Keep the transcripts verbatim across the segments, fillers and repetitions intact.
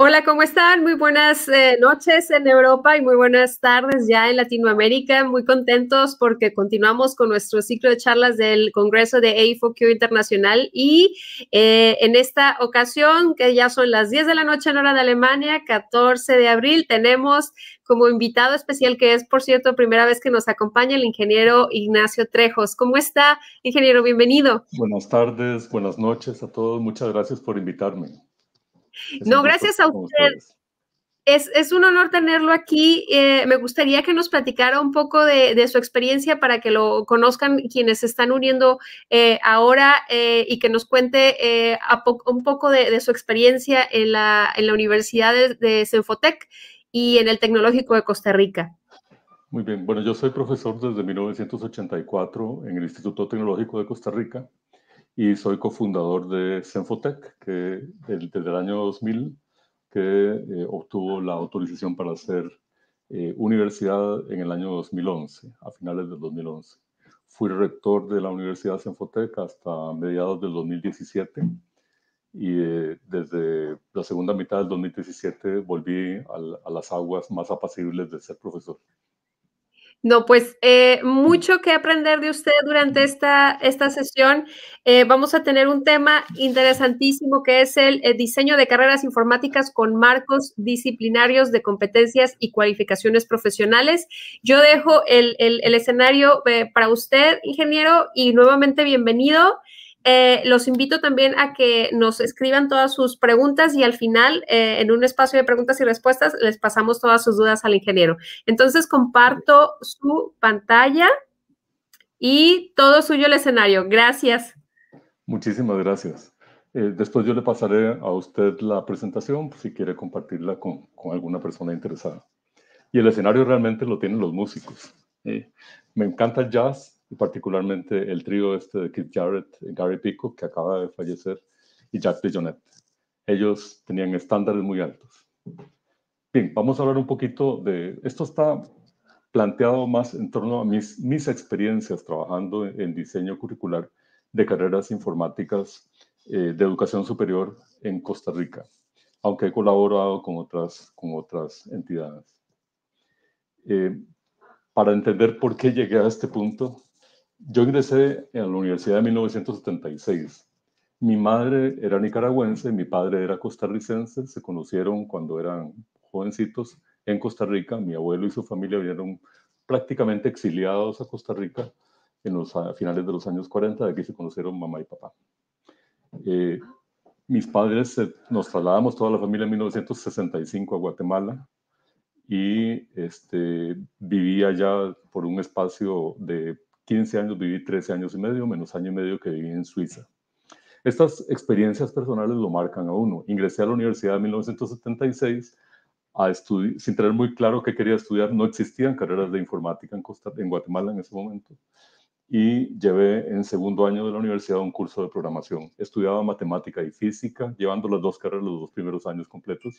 Hola, ¿cómo están? Muy buenas eh, noches en Europa y muy buenas tardes ya en Latinoamérica. Muy contentos porque continuamos con nuestro ciclo de charlas del Congreso de A I F O Q Internacional y eh, en esta ocasión, que ya son las diez de la noche en hora de Alemania, catorce de abril, tenemos como invitado especial, que es, por cierto, primera vez que nos acompaña, el ingeniero Ignacio Trejos. ¿Cómo está, ingeniero? Bienvenido. Buenas tardes, buenas noches a todos. Muchas gracias por invitarme. Es No, un gusto gracias a estar con usted. ustedes. Es, es un honor tenerlo aquí. Eh, me gustaría que nos platicara un poco de, de su experiencia para que lo conozcan quienes se están uniendo eh, ahora eh, y que nos cuente eh, a po un poco de, de su experiencia en la, en la Universidad de, de Senfotec y en el Tecnológico de Costa Rica. Muy bien. Bueno, yo soy profesor desde mil novecientos ochenta y cuatro en el Instituto Tecnológico de Costa Rica y soy cofundador de Senfotec, que el, desde el año dos mil que eh, obtuvo la autorización para ser eh, universidad en el año dos mil once, a finales del dos mil once. Fui rector de la Universidad Senfotec hasta mediados del dos mil diecisiete y eh, desde la segunda mitad del dos mil diecisiete volví al, a las aguas más apacibles de ser profesor. No, pues eh, mucho que aprender de usted durante esta, esta sesión. Eh, vamos a tener un tema interesantísimo que es el, el diseño de carreras informáticas con marcos disciplinarios de competencias y cualificaciones profesionales. Yo dejo el, el, el escenario eh, para usted, ingeniero, y nuevamente bienvenido. Eh, los invito también a que nos escriban todas sus preguntas y al final, eh, en un espacio de preguntas y respuestas, les pasamos todas sus dudas al ingeniero. Entonces, comparto su pantalla y todo suyo el escenario. Gracias. Muchísimas gracias. Eh, después yo le pasaré a usted la presentación, si quiere compartirla con, con alguna persona interesada. Y el escenario realmente lo tienen los músicos. Eh, me encanta el jazz, y particularmente el trío este de Keith Jarrett, Gary Pico, que acaba de fallecer, y Jack DeJohnette. Ellos tenían estándares muy altos. Bien, vamos a hablar un poquito de... Esto está planteado más en torno a mis, mis experiencias trabajando en, en diseño curricular de carreras informáticas eh, de educación superior en Costa Rica, aunque he colaborado con otras, con otras entidades. Eh, para entender por qué llegué a este punto, yo ingresé en la Universidad de mil novecientos setenta y seis. Mi madre era nicaragüense, mi padre era costarricense, se conocieron cuando eran jovencitos en Costa Rica. Mi abuelo y su familia vinieron prácticamente exiliados a Costa Rica en los a finales de los años cuarenta, de aquí se conocieron mamá y papá. Eh, mis padres, eh, nos trasladamos toda la familia en mil novecientos sesenta y cinco a Guatemala y este, viví allá por un espacio de quince años, viví trece años y medio, menos año y medio que viví en Suiza. Estas experiencias personales lo marcan a uno. Ingresé a la universidad en mil novecientos setenta y seis a sin tener muy claro qué quería estudiar. No existían carreras de informática en, Costa, en Guatemala en ese momento. Y llevé en segundo año de la universidad un curso de programación. Estudiaba matemática y física, llevando las dos carreras los dos primeros años completos.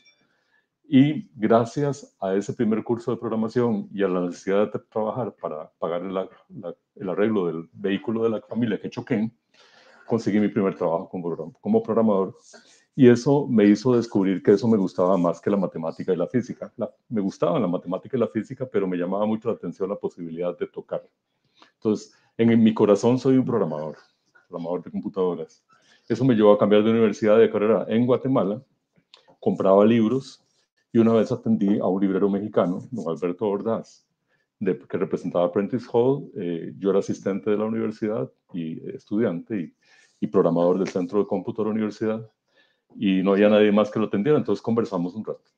Y gracias a ese primer curso de programación y a la necesidad de trabajar para pagar el, la, el arreglo del vehículo de la familia que choqué, conseguí mi primer trabajo como, como programador. Y eso me hizo descubrir que eso me gustaba más que la matemática y la física. La, me gustaba la matemática y la física, pero me llamaba mucho la atención la posibilidad de tocar. Entonces, en mi corazón soy un programador, programador de computadoras. Eso me llevó a cambiar de universidad de carrera en Guatemala. Compraba libros y una vez atendí a un librero mexicano, don Alberto Ordaz, de, que representaba Prentice Hall. Eh, yo era asistente de la universidad y eh, estudiante y, y programador del centro de cómputo de la universidad. Y no había nadie más que lo atendiera, entonces conversamos un rato.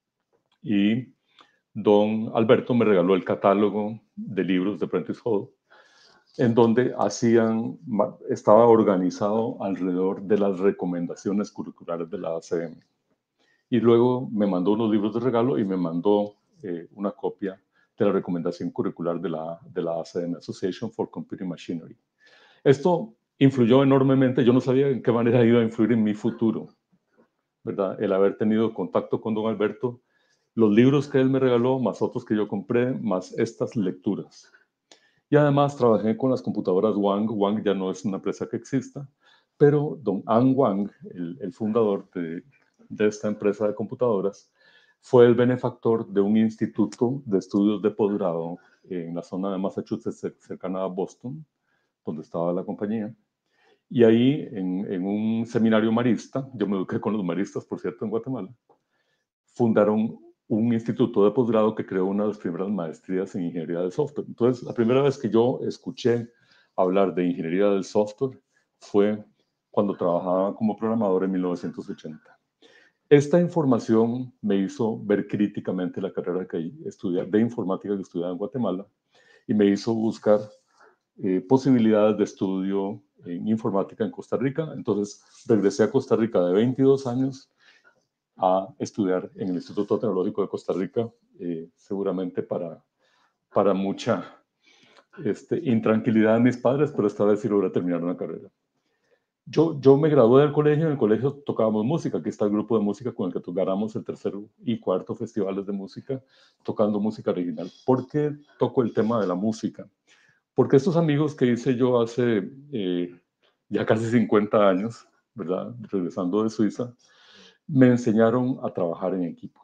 Y don Alberto me regaló el catálogo de libros de Prentice Hall, en donde hacían, estaba organizado alrededor de las recomendaciones curriculares de la A C M. Y luego me mandó unos libros de regalo y me mandó eh, una copia de la recomendación curricular de la, de la A C M, Association for Computing Machinery. Esto influyó enormemente. Yo no sabía en qué manera iba a influir en mi futuro, ¿verdad? El haber tenido contacto con don Alberto, los libros que él me regaló, más otros que yo compré, más estas lecturas. Y además trabajé con las computadoras Wang. Wang ya no es una empresa que exista, pero don An Wang, el, el fundador de, de esta empresa de computadoras, fue el benefactor de un instituto de estudios de posgrado en la zona de Massachusetts, cercana a Boston, donde estaba la compañía. Y ahí, en, en un seminario marista, yo me eduqué con los maristas, por cierto, en Guatemala, fundaron un instituto de posgrado que creó una de las primeras maestrías en ingeniería del software. Entonces, la primera vez que yo escuché hablar de ingeniería del software fue cuando trabajaba como programador en mil novecientos ochenta. Esta información me hizo ver críticamente la carrera que estudié, de informática que estudiaba en Guatemala, y me hizo buscar eh, posibilidades de estudio en informática en Costa Rica. Entonces, regresé a Costa Rica de veintidós años a estudiar en el Instituto Tecnológico de Costa Rica, eh, seguramente para, para mucha este, intranquilidad de mis padres, pero esta vez sí logré terminar una carrera. Yo, yo me gradué del colegio, en el colegio tocábamos música, aquí está el grupo de música con el que tocáramos el tercero y cuarto festivales de música, tocando música original. ¿Por qué toco el tema de la música? Porque estos amigos que hice yo hace eh, ya casi cincuenta años, ¿verdad? Regresando de Suiza, me enseñaron a trabajar en equipo.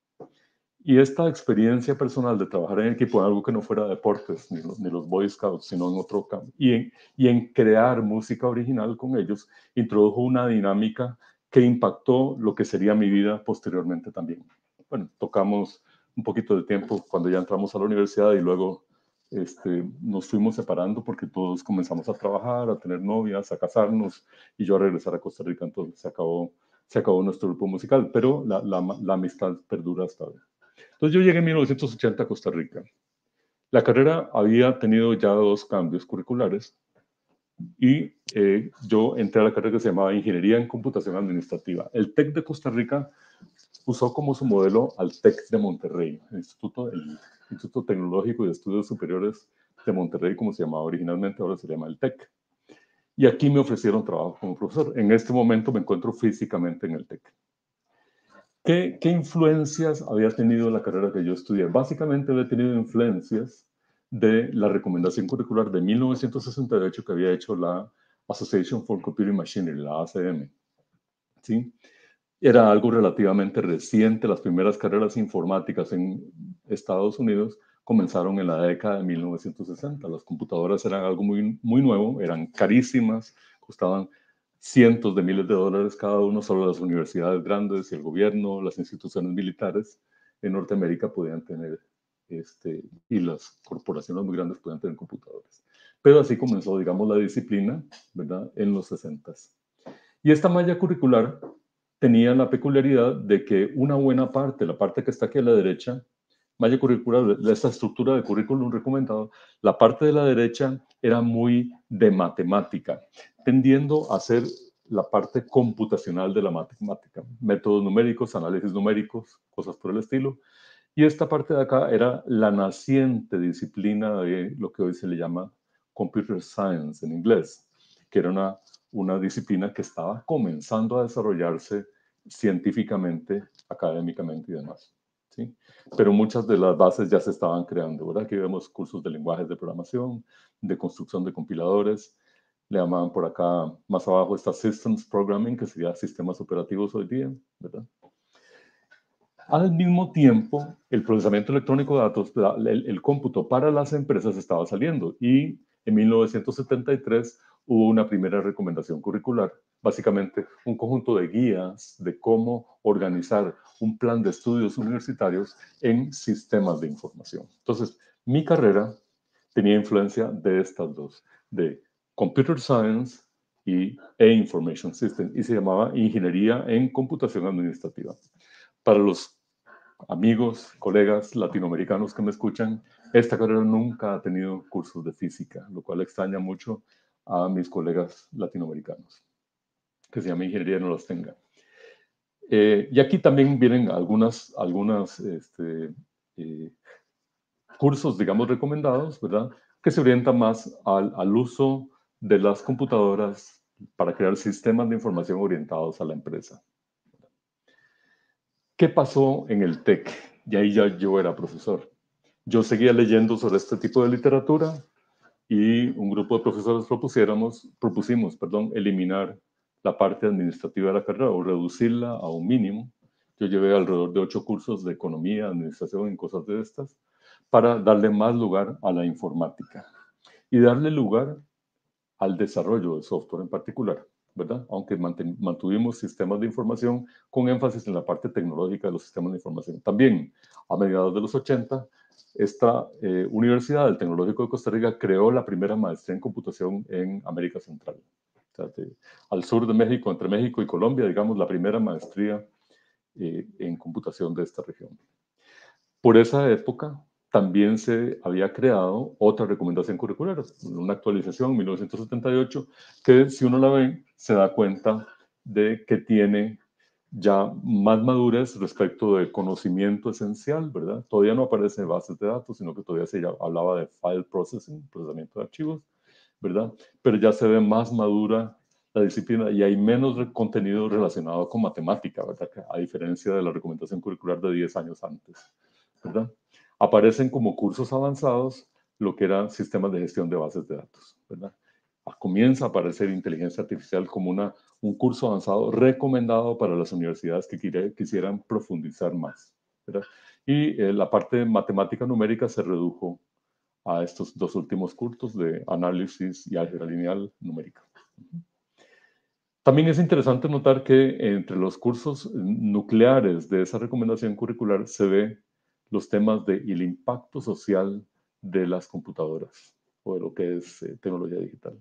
Y esta experiencia personal de trabajar en equipo en algo que no fuera deportes, ni los, ni los Boy Scouts, sino en otro campo, y en, y en crear música original con ellos, introdujo una dinámica que impactó lo que sería mi vida posteriormente también. Bueno, tocamos un poquito de tiempo cuando ya entramos a la universidad y luego este, nos fuimos separando porque todos comenzamos a trabajar, a tener novias, a casarnos y yo a regresar a Costa Rica. Entonces se acabó, se acabó nuestro grupo musical, pero la, la, la amistad perdura hasta ahora. Entonces yo llegué en mil novecientos ochenta a Costa Rica. La carrera había tenido ya dos cambios curriculares y eh, yo entré a la carrera que se llamaba Ingeniería en Computación Administrativa. El TEC de Costa Rica usó como su modelo al TEC de Monterrey, el Instituto, el Instituto Tecnológico y de Estudios Superiores de Monterrey, como se llamaba originalmente, ahora se llama el TEC. Y aquí me ofrecieron trabajo como profesor. En este momento me encuentro físicamente en el TEC. ¿Qué, ¿Qué influencias había tenido la carrera que yo estudié? Básicamente había tenido influencias de la recomendación curricular de mil novecientos sesenta y ocho que había hecho la Association for Computing Machinery, la A C M. ¿Sí? Era algo relativamente reciente. Las primeras carreras informáticas en Estados Unidos comenzaron en la década de mil novecientos sesenta. Las computadoras eran algo muy, muy nuevo, eran carísimas, costaban cientos de miles de dólares cada uno. Solo las universidades grandes y el gobierno, las instituciones militares en Norteamérica podían tener, este, y las corporaciones muy grandes podían tener computadores. Pero así comenzó, digamos, la disciplina, ¿verdad?, en los sesentas. Y esta malla curricular tenía la peculiaridad de que una buena parte, la parte que está aquí a la derecha, malla curricular, de esta estructura de currículum recomendado, la parte de la derecha era muy de matemática, tendiendo a ser la parte computacional de la matemática, métodos numéricos, análisis numéricos, cosas por el estilo. Y esta parte de acá era la naciente disciplina de lo que hoy se le llama Computer Science en inglés, que era una, una disciplina que estaba comenzando a desarrollarse científicamente, académicamente y demás. ¿Sí? Pero muchas de las bases ya se estaban creando, ¿verdad? Aquí vemos cursos de lenguajes de programación, de construcción de compiladores, le llamaban por acá, más abajo está Systems Programming, que sería sistemas operativos hoy día, ¿verdad? Al mismo tiempo, el procesamiento electrónico de datos, el, el cómputo para las empresas estaba saliendo y en mil novecientos setenta y tres hubo una primera recomendación curricular, básicamente un conjunto de guías de cómo organizar un plan de estudios universitarios en sistemas de información. Entonces, mi carrera tenía influencia de estas dos, de Computer Science y, e Information System, y se llamaba Ingeniería en Computación Administrativa. Para los amigos, colegas latinoamericanos que me escuchan, esta carrera nunca ha tenido cursos de física, lo cual extraña mucho a mis colegas latinoamericanos, que se llama ingeniería no los tenga. Eh, y aquí también vienen algunas, algunas este, eh, cursos, digamos, recomendados, ¿verdad?, que se orientan más al, al uso de las computadoras para crear sistemas de información orientados a la empresa. ¿Qué pasó en el TEC? Y ahí ya yo era profesor. Yo seguía leyendo sobre este tipo de literatura y un grupo de profesores propusiéramos, propusimos perdón, eliminar la parte administrativa de la carrera o reducirla a un mínimo. Yo llevé alrededor de ocho cursos de economía, administración y cosas de estas para darle más lugar a la informática y darle lugar al desarrollo de software en particular, ¿verdad? Aunque mantuvimos sistemas de información con énfasis en la parte tecnológica de los sistemas de información. También, a mediados de los ochenta, esta eh, Universidad del Tecnológico de Costa Rica creó la primera maestría en computación en América Central. O sea, de, al sur de México, entre México y Colombia, digamos, la primera maestría eh, en computación de esta región. Por esa época, también se había creado otra recomendación curricular, una actualización en mil novecientos setenta y ocho, que si uno la ve, se da cuenta de que tiene ya más madurez respecto de conocimiento esencial, ¿verdad? Todavía no aparece bases de datos, sino que todavía se hablaba de file processing, procesamiento de archivos, ¿verdad? Pero ya se ve más madura la disciplina y hay menos contenido relacionado con matemática, ¿verdad? A diferencia de la recomendación curricular de diez años antes, ¿verdad? Aparecen como cursos avanzados lo que eran sistemas de gestión de bases de datos, ¿verdad? Comienza a aparecer inteligencia artificial como una, un curso avanzado recomendado para las universidades que quiere, quisieran profundizar más, ¿verdad? Y eh, la parte de matemática numérica se redujo a estos dos últimos cursos de análisis y álgebra lineal numérica. También es interesante notar que entre los cursos nucleares de esa recomendación curricular se ve los temas del impacto social de las computadoras o de lo que es eh, tecnología digital.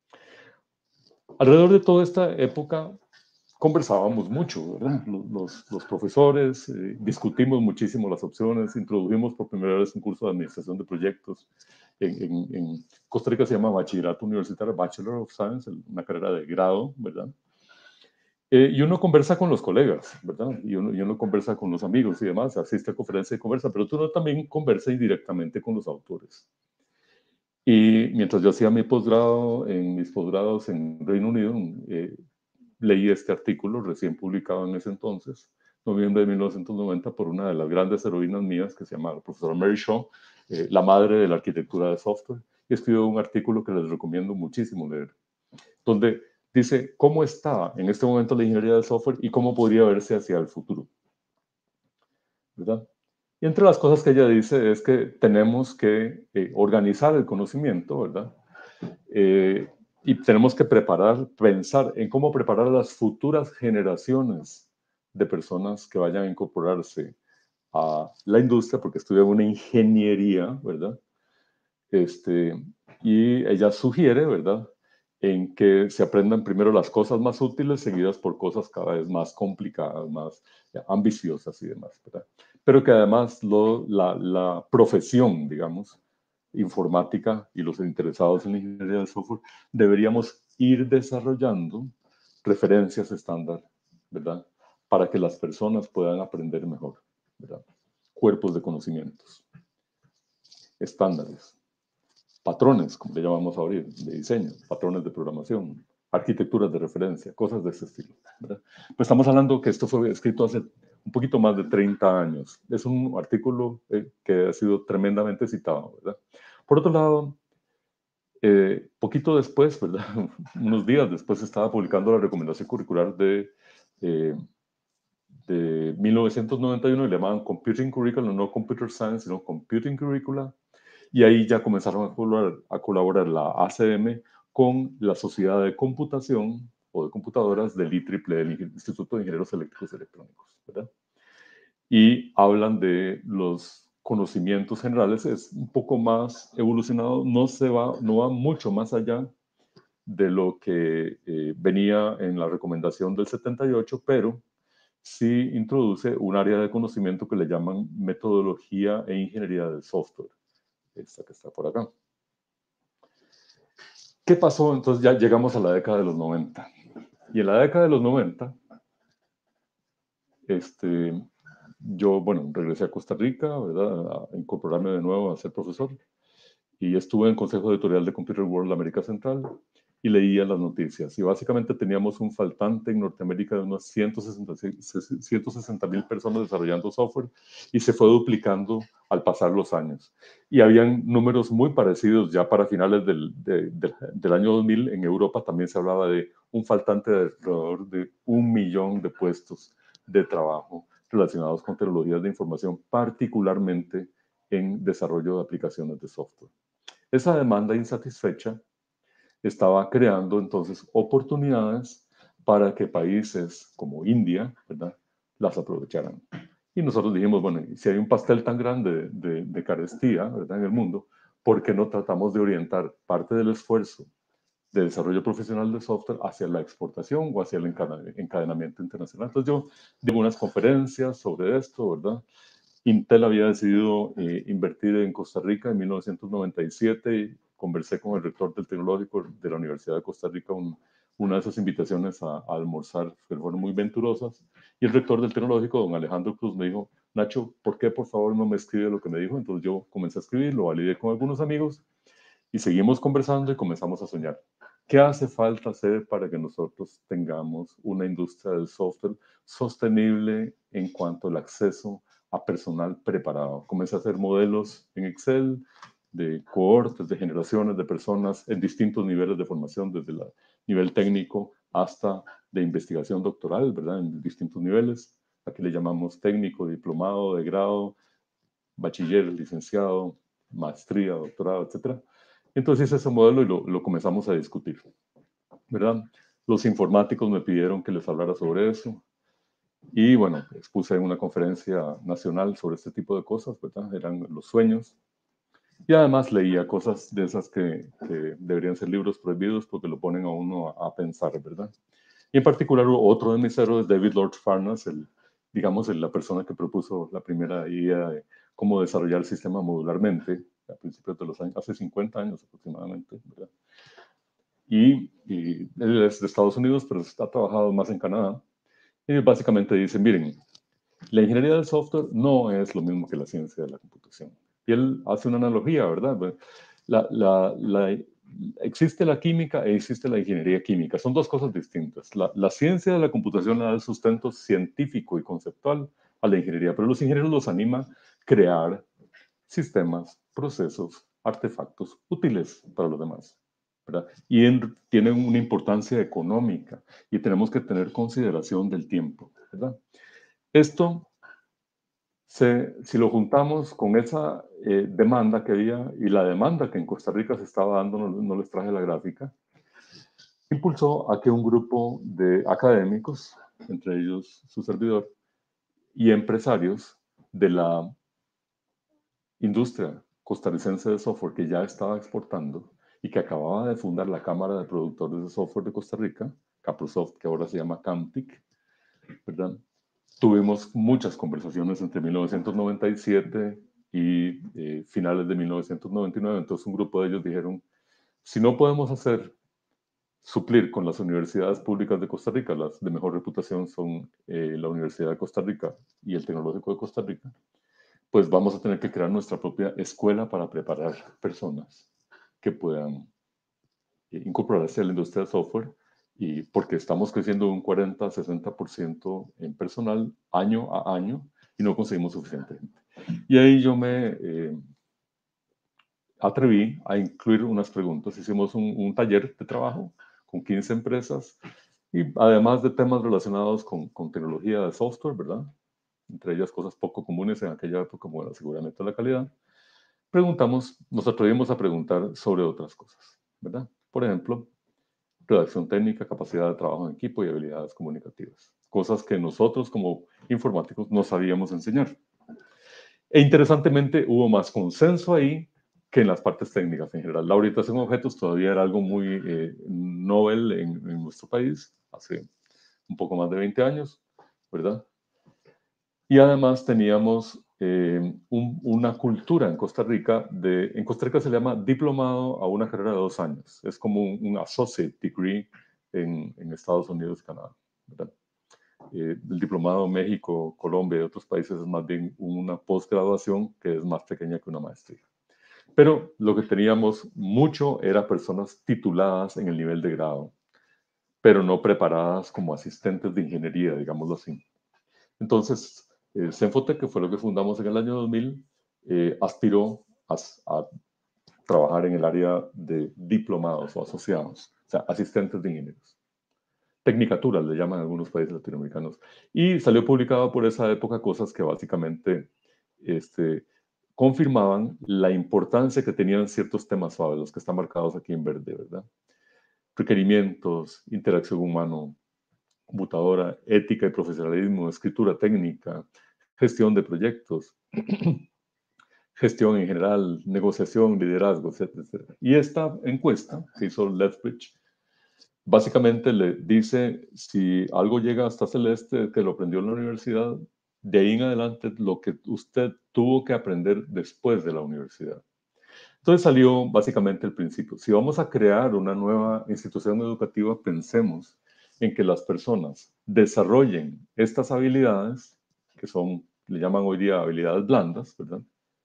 Alrededor de toda esta época conversábamos mucho, ¿verdad? Los, los profesores, eh, discutimos muchísimo las opciones, introdujimos por primera vez un curso de administración de proyectos. En, en, en Costa Rica se llama Bachillerato Universitario, Bachelor of Science, una carrera de grado, ¿verdad? Eh, y uno conversa con los colegas, ¿verdad? Y uno, y uno conversa con los amigos y demás, asiste a conferencias y conversa, pero uno también conversa indirectamente con los autores. Y mientras yo hacía mi posgrado, en mis posgrados en Reino Unido, eh, leí este artículo recién publicado en ese entonces, noviembre de mil novecientos noventa, por una de las grandes heroínas mías que se llama la profesora Mary Shaw, eh, la madre de la arquitectura de software, y escribió un artículo que les recomiendo muchísimo leer, donde dice cómo está en este momento la ingeniería del software y cómo podría verse hacia el futuro, ¿verdad? Y entre las cosas que ella dice es que tenemos que eh, organizar el conocimiento, ¿verdad? Eh, y tenemos que preparar, pensar en cómo preparar a las futuras generaciones de personas que vayan a incorporarse a la industria, porque estudian una ingeniería, ¿verdad? Este, y ella sugiere, ¿verdad?, en que se aprendan primero las cosas más útiles, seguidas por cosas cada vez más complicadas, más ya, ambiciosas y demás, ¿verdad? Pero que además lo, la, la profesión, digamos, informática y los interesados en la ingeniería del software, deberíamos ir desarrollando referencias estándar, ¿verdad? Para que las personas puedan aprender mejor, ¿verdad? Cuerpos de conocimientos, estándares, patrones, como le llamamos ahora, de diseño, patrones de programación, arquitecturas de referencia, cosas de ese estilo, ¿verdad? Pues estamos hablando que esto fue escrito hace un poquito más de treinta años. Es un artículo eh, que ha sido tremendamente citado, ¿verdad? Por otro lado, eh, poquito después, ¿verdad? Unos días después estaba publicando la recomendación curricular de, eh, de mil novecientos noventa y uno, y le llamaban Computing Curriculum, no Computer Science, sino Computing Curricula. Y ahí ya comenzaron a colaborar, a colaborar la A C M con la Sociedad de Computación o de Computadoras del I triple E, del Instituto de Ingenieros Eléctricos y Electrónicos, ¿verdad? Y hablan de los conocimientos generales, es un poco más evolucionado, no, se va, no va mucho más allá de lo que eh, venía en la recomendación del setenta y ocho, pero sí introduce un área de conocimiento que le llaman metodología e ingeniería del software, esta que está por acá. ¿Qué pasó? Entonces ya llegamos a la década de los noventa. Y en la década de los noventa, este, yo, bueno, regresé a Costa Rica, ¿verdad? A incorporarme de nuevo a ser profesor. Y estuve en el Consejo Editorial de Computer World América Central. y leía las noticias. Y básicamente teníamos un faltante en Norteamérica de unos ciento sesenta mil personas desarrollando software y se fue duplicando al pasar los años. Y habían números muy parecidos ya para finales del, de, de, del año dos mil. En Europa también se hablaba de un faltante de alrededor de un millón de puestos de trabajo relacionados con tecnologías de información, particularmente en desarrollo de aplicaciones de software. Esa demanda insatisfecha estaba creando entonces oportunidades para que países como India, ¿verdad?, las aprovecharan. Y nosotros dijimos, bueno, si hay un pastel tan grande de, de, de carestía, ¿verdad?, en el mundo, ¿por qué no tratamos de orientar parte del esfuerzo de desarrollo profesional de software hacia la exportación o hacia el encadenamiento internacional? Entonces yo di unas conferencias sobre esto, ¿verdad? Intel había decidido eh, invertir en Costa Rica en mil novecientos noventa y siete y conversé con el rector del Tecnológico de la Universidad de Costa Rica, un, una de esas invitaciones a, a almorzar que fueron muy venturosas, y el rector del Tecnológico, don Alejandro Cruz, me dijo, Nacho, ¿por qué por favor no me escribe lo que me dijo? Entonces yo comencé a escribir, lo validé con algunos amigos y seguimos conversando y comenzamos a soñar. ¿Qué hace falta hacer para que nosotros tengamos una industria del software sostenible en cuanto al acceso a personal preparado? Comencé a hacer modelos en Excel de cohortes, de generaciones de personas en distintos niveles de formación, desde el nivel técnico hasta de investigación doctoral, ¿verdad? En distintos niveles. Aquí le llamamos técnico, diplomado, de grado, bachiller, licenciado, maestría, doctorado, etcétera. Entonces hice ese modelo y lo, lo comenzamos a discutir, ¿verdad? Los informáticos me pidieron que les hablara sobre eso. Y bueno, expuse en una conferencia nacional sobre este tipo de cosas, ¿verdad? Eran los sueños. Y además leía cosas de esas que, que deberían ser libros prohibidos porque lo ponen a uno a, a pensar, ¿verdad? Y en particular otro de mis héroes, David Lord Farnas, el, digamos, el, la persona que propuso la primera idea de cómo desarrollar el sistema modularmente a principios de los años, hace cincuenta años aproximadamente, ¿verdad? Y, y él es de Estados Unidos, pero ha trabajado más en Canadá. Y básicamente dice, miren, la ingeniería del software no es lo mismo que la ciencia de la computación. Y él hace una analogía, ¿verdad? La, la, la, existe la química e existe la ingeniería química. Son dos cosas distintas. La, la ciencia de la computación le da el sustento científico y conceptual a la ingeniería, pero los ingenieros los anima a crear sistemas, procesos, artefactos útiles para los demás, ¿verdad? Y en, tienen una importancia económica y tenemos que tener consideración del tiempo, ¿verdad? Esto, se, si lo juntamos con esa eh, demanda que había y la demanda que en Costa Rica se estaba dando, no, no les traje la gráfica, impulsó a que un grupo de académicos, entre ellos su servidor, y empresarios de la industria costarricense de software que ya estaba exportando y que acababa de fundar la Cámara de Productores de Software de Costa Rica, Caprosoft, que ahora se llama Camtic, ¿verdad? Tuvimos muchas conversaciones entre mil novecientos noventa y siete y eh, finales de mil novecientos noventa y nueve. Entonces un grupo de ellos dijeron, si no podemos hacer, suplir con las universidades públicas de Costa Rica, las de mejor reputación son eh, la Universidad de Costa Rica y el Tecnológico de Costa Rica, pues vamos a tener que crear nuestra propia escuela para preparar personas que puedan eh, incorporarse a la industria de software, y porque estamos creciendo un cuarenta a sesenta por ciento en personal año a año y no conseguimos suficiente gente. Y ahí yo me eh, atreví a incluir unas preguntas. Hicimos un, un taller de trabajo con quince empresas y además de temas relacionados con, con tecnología de software, ¿verdad? Entre ellas cosas poco comunes en aquella época como el aseguramiento de la calidad. Preguntamos, nos atrevimos a preguntar sobre otras cosas, ¿verdad? Por ejemplo, redacción técnica, capacidad de trabajo en equipo y habilidades comunicativas. Cosas que nosotros como informáticos no sabíamos enseñar. E interesantemente hubo más consenso ahí que en las partes técnicas en general. La orientación a objetos todavía era algo muy eh, novel en, en nuestro país, hace un poco más de veinte años, ¿verdad? Y además teníamos eh, un, una cultura en Costa Rica, de, en Costa Rica se le llama diplomado a una carrera de dos años. Es como un, un associate degree en, en Estados Unidos y Canadá, ¿verdad? Eh, el diplomado México, Colombia y otros países es más bien una posgraduación que es más pequeña que una maestría. Pero lo que teníamos mucho era personas tituladas en el nivel de grado, pero no preparadas como asistentes de ingeniería, digámoslo así. Entonces, eh, Cenfotec, que fue lo que fundamos en el año dos mil, eh, aspiró a, a trabajar en el área de diplomados o asociados, o sea, asistentes de ingenieros. Tecnicaturas le llaman algunos países latinoamericanos. Y salió publicado por esa época cosas que básicamente este, confirmaban la importancia que tenían ciertos temas suaves, los que están marcados aquí en verde, ¿verdad? Requerimientos, interacción humano-computadora, ética y profesionalismo, escritura técnica, gestión de proyectos, gestión en general, negociación, liderazgo, etcétera, etcétera. Y esta encuesta que hizo Lethbridge básicamente le dice si algo llega hasta celeste que lo aprendió en la universidad, de ahí en adelante lo que usted tuvo que aprender después de la universidad. Entonces salió básicamente el principio. Si vamos a crear una nueva institución educativa, pensemos en que las personas desarrollen estas habilidades, que son, le llaman hoy día habilidades blandas, ¿verdad?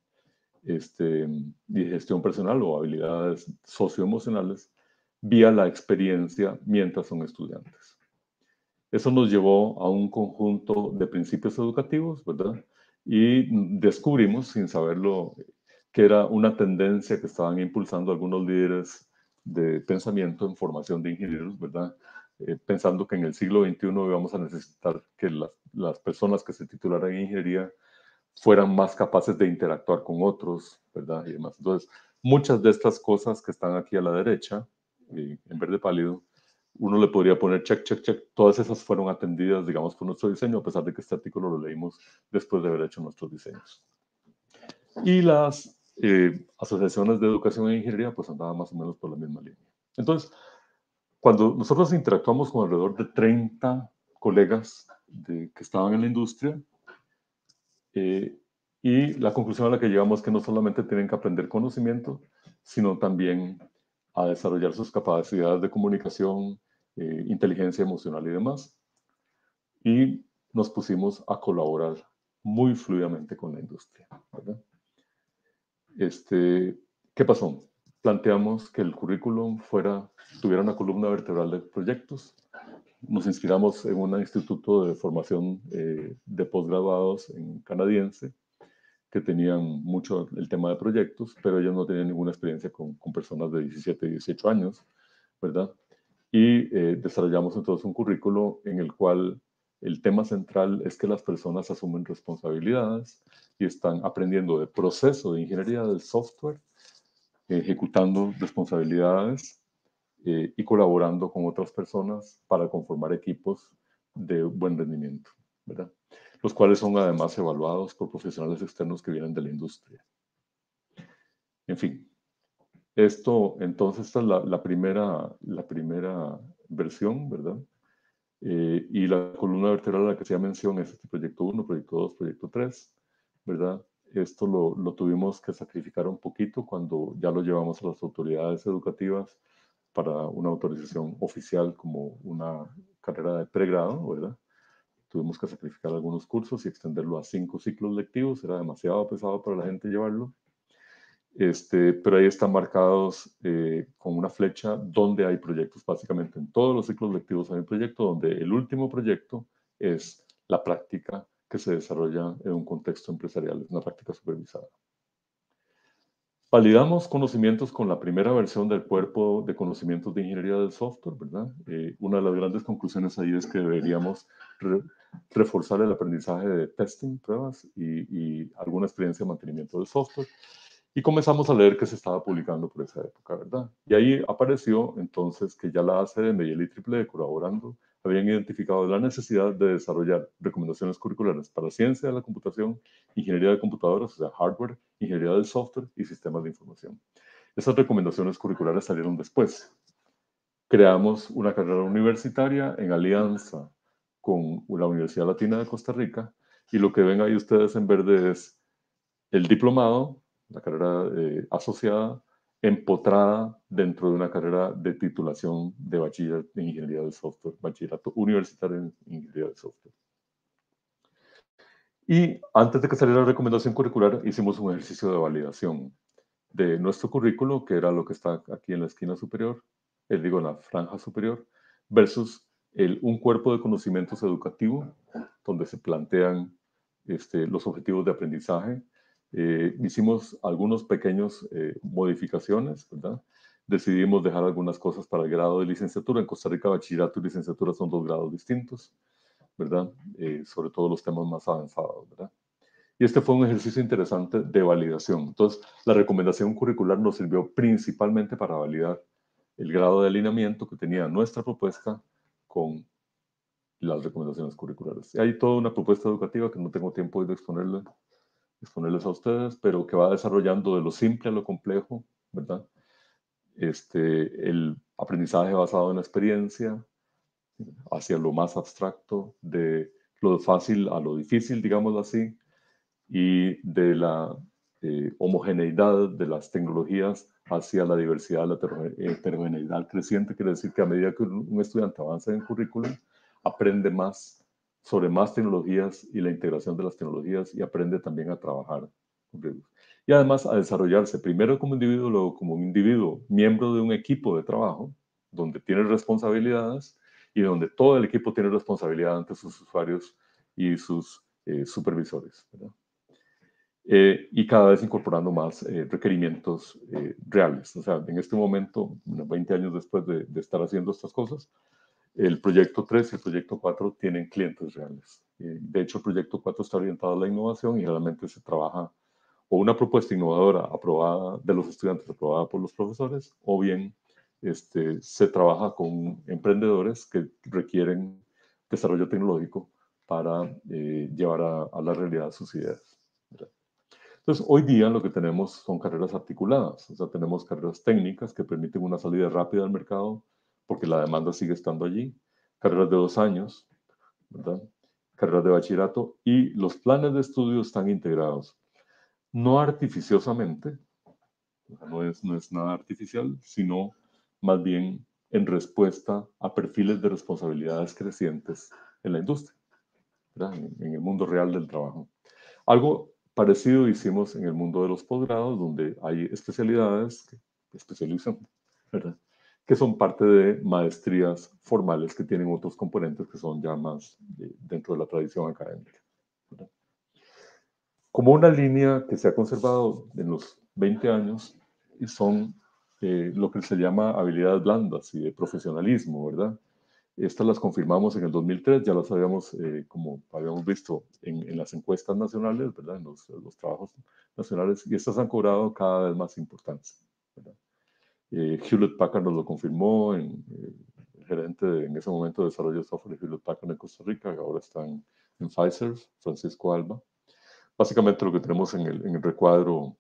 Este, de gestión personal o habilidades socioemocionales, vía la experiencia mientras son estudiantes. Eso nos llevó a un conjunto de principios educativos, ¿verdad? Y descubrimos, sin saberlo, que era una tendencia que estaban impulsando algunos líderes de pensamiento en formación de ingenieros, ¿verdad? Eh, pensando que en el siglo veintiuno íbamos a necesitar que las, las personas que se titularan en ingeniería fueran más capaces de interactuar con otros, ¿verdad? Y demás. Entonces, muchas de estas cosas que están aquí a la derecha, eh, en verde pálido, uno le podría poner check, check, check. Todas esas fueron atendidas, digamos, por nuestro diseño, a pesar de que este artículo lo leímos después de haber hecho nuestros diseños. Y las eh, asociaciones de educación e ingeniería, pues andaban más o menos por la misma línea. Entonces, cuando nosotros interactuamos con alrededor de treinta colegas de, que estaban en la industria, eh, y la conclusión a la que llegamos es que no solamente tienen que aprender conocimiento, sino también a desarrollar sus capacidades de comunicación, eh, inteligencia emocional y demás. Y nos pusimos a colaborar muy fluidamente con la industria, ¿verdad? Este, ¿qué pasó? Planteamos que el currículum fuera, tuviera una columna vertebral de proyectos. Nos inspiramos en un instituto de formación eh, de posgraduados en canadiense, que tenían mucho el tema de proyectos, pero ellos no tenían ninguna experiencia con, con personas de diecisiete, dieciocho años, ¿verdad? Y eh, desarrollamos entonces un currículo en el cual el tema central es que las personas asumen responsabilidades y están aprendiendo de proceso de ingeniería del software, ejecutando responsabilidades eh, y colaborando con otras personas para conformar equipos de buen rendimiento, ¿verdad? Los cuales son además evaluados por profesionales externos que vienen de la industria. En fin, esto, entonces, esta es la, la, primera, la primera versión, ¿verdad? Eh, y la columna vertebral a la que hacía mención es este proyecto uno, proyecto dos, proyecto tres, ¿verdad? Esto lo, lo tuvimos que sacrificar un poquito cuando ya lo llevamos a las autoridades educativas para una autorización oficial como una carrera de pregrado, ¿verdad? Tuvimos que sacrificar algunos cursos y extenderlo a cinco ciclos lectivos, era demasiado pesado para la gente llevarlo. Este, pero ahí están marcados eh, con una flecha donde hay proyectos. Básicamente en todos los ciclos lectivos hay un proyecto donde el último proyecto es la práctica que se desarrolla en un contexto empresarial, es una práctica supervisada. Validamos conocimientos con la primera versión del cuerpo de conocimientos de ingeniería del software, ¿verdad? Eh, una de las grandes conclusiones ahí es que deberíamos re reforzar el aprendizaje de testing, pruebas y, y alguna experiencia de mantenimiento del software. Y comenzamos a leer que se estaba publicando por esa época, ¿verdad? Y ahí apareció entonces que ya la A C M y el I triple E colaborando habían identificado la necesidad de desarrollar recomendaciones curriculares para ciencia de la computación, ingeniería de computadoras, o sea, hardware, ingeniería del software y sistemas de información. Esas recomendaciones curriculares salieron después. Creamos una carrera universitaria en alianza con la Universidad Latina de Costa Rica y lo que ven ahí ustedes en verde es el diplomado, la carrera eh, asociada, empotrada dentro de una carrera de titulación de bachiller en ingeniería del software, bachillerato universitario en ingeniería del software. Y antes de que saliera la recomendación curricular, hicimos un ejercicio de validación. de nuestro currículo, que era lo que está aquí en la esquina superior, eh, digo, en la franja superior, versus el, un cuerpo de conocimientos educativo, donde se plantean este, los objetivos de aprendizaje. Eh, hicimos algunos pequeños eh, modificaciones, ¿verdad? Decidimos dejar algunas cosas para el grado de licenciatura. En Costa Rica, bachillerato y licenciatura son dos grados distintos, ¿verdad? Eh, sobre todo los temas más avanzados, ¿verdad? Y este fue un ejercicio interesante de validación. Entonces, la recomendación curricular nos sirvió principalmente para validar el grado de alineamiento que tenía nuestra propuesta con las recomendaciones curriculares. Y hay toda una propuesta educativa que no tengo tiempo hoy de exponerle, exponerles a ustedes, pero que va desarrollando de lo simple a lo complejo, ¿verdad? Este, el aprendizaje basado en la experiencia, hacia lo más abstracto, de lo fácil a lo difícil, digámoslo así, y de la eh, homogeneidad de las tecnologías hacia la diversidad, la heterogeneidad creciente. Quiere decir que a medida que un estudiante avanza en el currículum, aprende más sobre más tecnologías y la integración de las tecnologías, y aprende también a trabajar con ellos. Y además a desarrollarse primero como individuo, luego como un individuo miembro de un equipo de trabajo, donde tiene responsabilidades y donde todo el equipo tiene responsabilidad ante sus usuarios y sus eh, supervisores, ¿verdad? Eh, y cada vez incorporando más eh, requerimientos eh, reales. O sea, en este momento, unos veinte años después de, de estar haciendo estas cosas, el proyecto tres y el proyecto cuatro tienen clientes reales. Eh, de hecho, el proyecto cuatro está orientado a la innovación y realmente se trabaja o una propuesta innovadora aprobada de los estudiantes, aprobada por los profesores, o bien este, se trabaja con emprendedores que requieren desarrollo tecnológico para eh, llevar a, a la realidad sus ideas, ¿verdad? Entonces, hoy día lo que tenemos son carreras articuladas, o sea, tenemos carreras técnicas que permiten una salida rápida al mercado porque la demanda sigue estando allí, carreras de dos años, ¿verdad? Carreras de bachillerato, y los planes de estudio están integrados, no artificiosamente, o sea, no es, no es nada artificial, sino más bien en respuesta a perfiles de responsabilidades crecientes en la industria, ¿verdad? En, en el mundo real del trabajo. Algo parecido hicimos en el mundo de los posgrados, donde hay especialidades que especializan, ¿verdad? Que son parte de maestrías formales que tienen otros componentes que son ya más de, dentro de la tradición académica, ¿verdad? Como una línea que se ha conservado en los veinte años, y son eh, lo que se llama habilidades blandas y de profesionalismo, ¿verdad? Estas las confirmamos en el dos mil tres, ya las habíamos, eh, como habíamos visto en, en, las encuestas nacionales, ¿verdad? En los, los, trabajos nacionales, y estas han cobrado cada vez más importancia, ¿verdad? Eh, Hewlett Packard nos lo confirmó, en, eh, el gerente de, en ese momento de desarrollo de software de Hewlett Packard en Costa Rica, que ahora está en, en Pfizer, Francisco Alba. Básicamente lo que tenemos en el, en el recuadro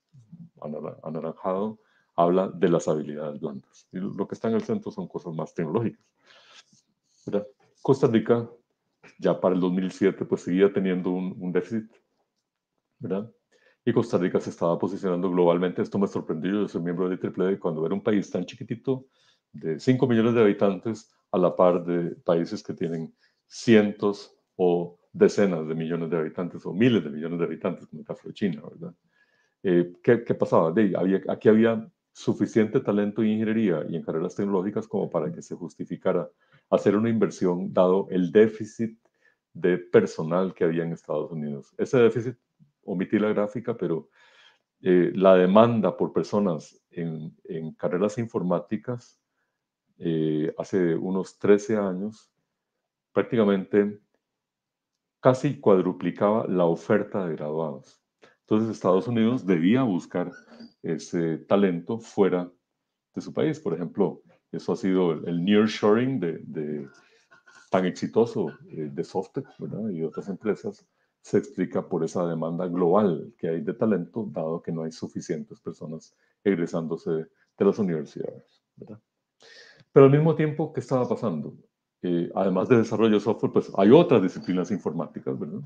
anaranjado habla de las habilidades blandas. Y lo que está en el centro son cosas más tecnológicas, ¿verdad? Costa Rica, ya para el dos mil siete, pues seguía teniendo un, un déficit, ¿verdad? Y Costa Rica se estaba posicionando globalmente. Esto me sorprendió. Yo soy miembro de I E E E, cuando era un país tan chiquitito, de cinco millones de habitantes, a la par de países que tienen cientos o decenas de millones de habitantes o miles de millones de habitantes, como el caso de China, ¿verdad? Eh, ¿qué, ¿Qué pasaba? De, había, aquí había suficiente talento en ingeniería y en carreras tecnológicas como para que se justificara hacer una inversión, dado el déficit de personal que había en Estados Unidos. Ese déficit, omití la gráfica, pero eh, la demanda por personas en, en carreras informáticas eh, hace unos trece años prácticamente casi cuadruplicaba la oferta de graduados. Entonces Estados Unidos debía buscar ese talento fuera de su país. Por ejemplo, eso ha sido el, el nearshoring de, de, tan exitoso eh, de SoftTech, ¿verdad? Y otras empresas, se explica por esa demanda global que hay de talento, dado que no hay suficientes personas egresándose de, de las universidades, ¿verdad? Pero al mismo tiempo, ¿qué estaba pasando? Eh, además de desarrollo de software, pues hay otras disciplinas informáticas, ¿verdad?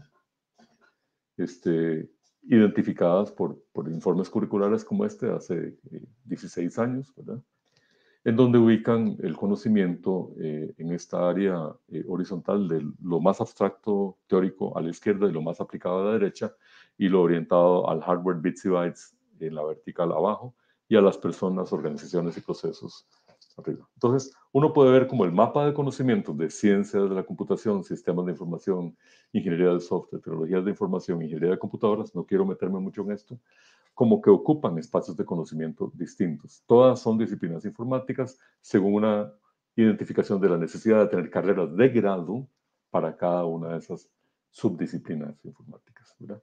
Este, identificadas por, por informes curriculares como este hace eh, dieciséis años, ¿verdad? En donde ubican el conocimiento eh, en esta área eh, horizontal de lo más abstracto teórico a la izquierda y lo más aplicado a la derecha, y lo orientado al hardware bits y bytes en la vertical abajo y a las personas, organizaciones y procesos arriba. Entonces, uno puede ver como el mapa de conocimientos de ciencias de la computación, sistemas de información, ingeniería de software, tecnologías de información, ingeniería de computadoras, no quiero meterme mucho en esto, como que ocupan espacios de conocimiento distintos. Todas son disciplinas informáticas según una identificación de la necesidad de tener carreras de grado para cada una de esas subdisciplinas informáticas, ¿verdad?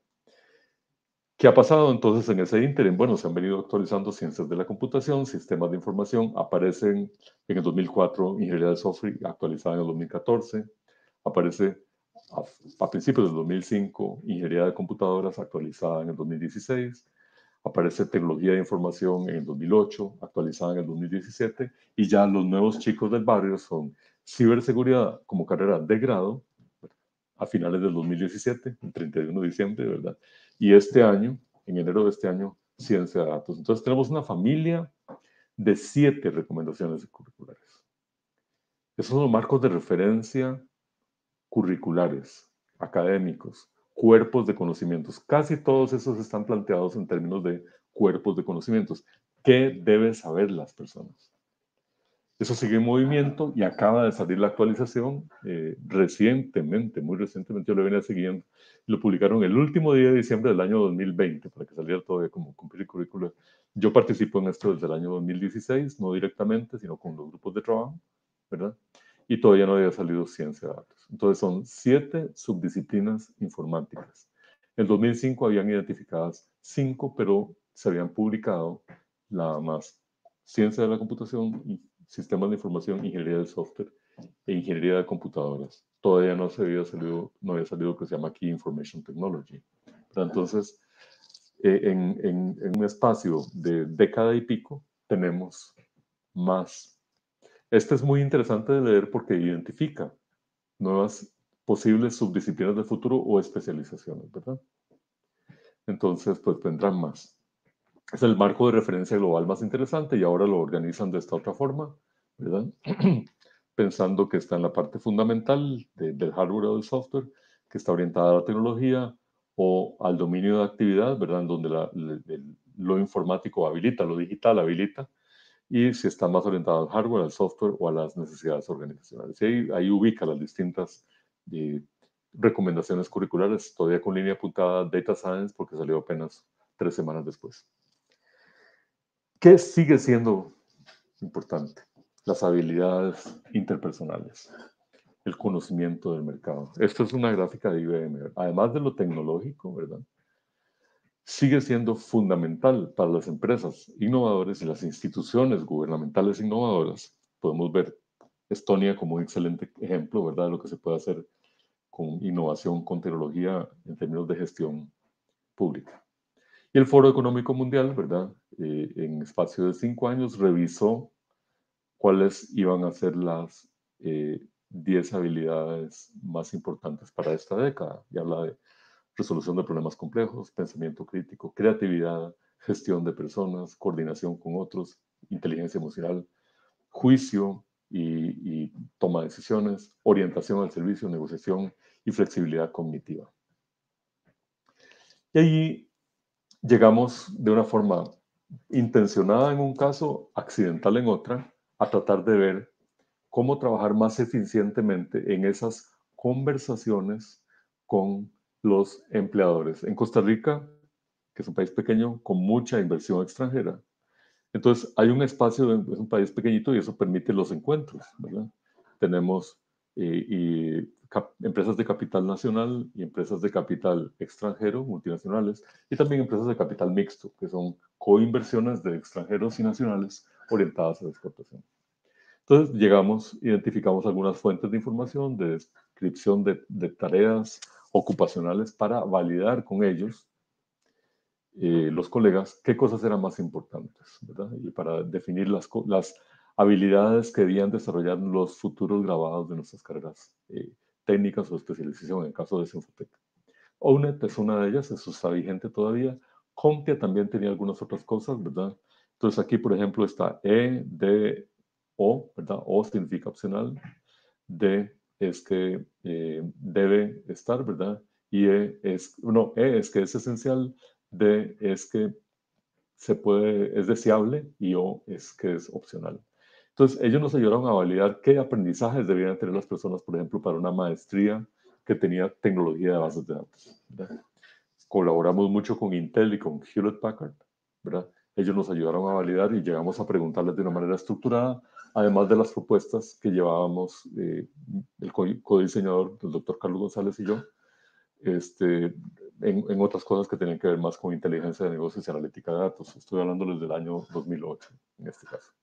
¿Qué ha pasado entonces en ese ínterin? Bueno, se han venido actualizando ciencias de la computación, sistemas de información, aparecen en el dos mil cuatro ingeniería de software actualizada en el dos mil catorce, aparece a, a principios del dos mil cinco ingeniería de computadoras actualizada en el dos mil dieciséis, aparece tecnología de información en el dos mil ocho, actualizada en el dos mil diecisiete, y ya los nuevos chicos del barrio son ciberseguridad como carrera de grado a finales del dos mil diecisiete, el treinta y uno de diciembre, ¿verdad? Y este año, en enero de este año, ciencia de datos. Entonces tenemos una familia de siete recomendaciones curriculares. Esos son los marcos de referencia curriculares, académicos, cuerpos de conocimientos. Casi todos esos están planteados en términos de cuerpos de conocimientos. ¿Qué deben saber las personas? Eso sigue en movimiento y acaba de salir la actualización eh, recientemente, muy recientemente, yo lo venía siguiendo. Lo publicaron el último día de diciembre del año dos mil veinte, para que saliera todavía como cumplir currículo. Yo participo en esto desde el año dos mil dieciséis, no directamente, sino con los grupos de trabajo, ¿verdad? Y todavía no había salido ciencia de datos. Entonces son siete subdisciplinas informáticas. En dos mil cinco habían identificadas cinco, pero se habían publicado nada más ciencia de la computación y sistemas de información, ingeniería de software e ingeniería de computadoras. Todavía no, se había salido, no había salido lo que se llama Key Information Technology. Pero entonces, eh, en, en, en un espacio de década y pico, tenemos más. Este es muy interesante de leer porque identifica nuevas posibles subdisciplinas del futuro o especializaciones, ¿verdad? Entonces, pues vendrán más. Es el marco de referencia global más interesante y ahora lo organizan de esta otra forma, ¿verdad? Pensando que está en la parte fundamental de, del hardware o del software, que está orientada a la tecnología o al dominio de actividad, ¿verdad? En donde la, le, el, lo informático habilita, lo digital habilita, y si está más orientado al hardware, al software o a las necesidades organizacionales. Y ahí, ahí ubica las distintas eh, recomendaciones curriculares, todavía con línea apuntada Data Science, porque salió apenas tres semanas después. ¿Qué sigue siendo importante? Las habilidades interpersonales, el conocimiento del mercado. Esto es una gráfica de I B M. Además de lo tecnológico, ¿verdad? Sigue siendo fundamental para las empresas innovadoras y las instituciones gubernamentales innovadoras. Podemos ver Estonia como un excelente ejemplo, ¿verdad? De lo que se puede hacer con innovación, con tecnología en términos de gestión pública. Y el Foro Económico Mundial, ¿verdad? Eh, en espacio de cinco años revisó cuáles iban a ser las eh, diez habilidades más importantes para esta década. Y habla de resolución de problemas complejos, pensamiento crítico, creatividad, gestión de personas, coordinación con otros, inteligencia emocional, juicio y, y toma de decisiones, orientación al servicio, negociación y flexibilidad cognitiva. Y ahí llegamos de una forma intencionada en un caso, accidental en otra, a tratar de ver cómo trabajar más eficientemente en esas conversaciones con los empleadores. En Costa Rica, que es un país pequeño con mucha inversión extranjera, entonces hay un espacio, es un país pequeñito y eso permite los encuentros, ¿verdad? Tenemos eh, y cap, empresas de capital nacional y empresas de capital extranjero, multinacionales, y también empresas de capital mixto, que son coinversiones de extranjeros y nacionales orientadas a la exportación. Entonces llegamos, identificamos algunas fuentes de información, de descripción de, de tareas ocupacionales para validar con ellos, eh, los colegas, qué cosas eran más importantes, ¿verdad? Y para definir las, las habilidades que debían desarrollar los futuros graduados de nuestras carreras eh, técnicas o especialización, en el caso de Sinfotec. O N E T es una de ellas, eso está vigente todavía. CompTIA también tenía algunas otras cosas, ¿verdad? Entonces aquí, por ejemplo, está E, D, O, ¿verdad? O significa opcional, D es que eh, debe estar, ¿verdad? Y E es, no, E es que es esencial, D es que se puede, es deseable y O es que es opcional. Entonces, ellos nos ayudaron a validar qué aprendizajes debían tener las personas, por ejemplo, para una maestría que tenía tecnología de bases de datos, ¿verdad? Colaboramos mucho con Intel y con Hewlett Packard, ¿verdad? Ellos nos ayudaron a validar y llegamos a preguntarles de una manera estructurada, además de las propuestas que llevábamos eh, el codiseñador, el doctor Carlos González y yo, este, en, en otras cosas que tienen que ver más con inteligencia de negocios y analítica de datos. Estoy hablando desde el año dos mil ocho, en este caso.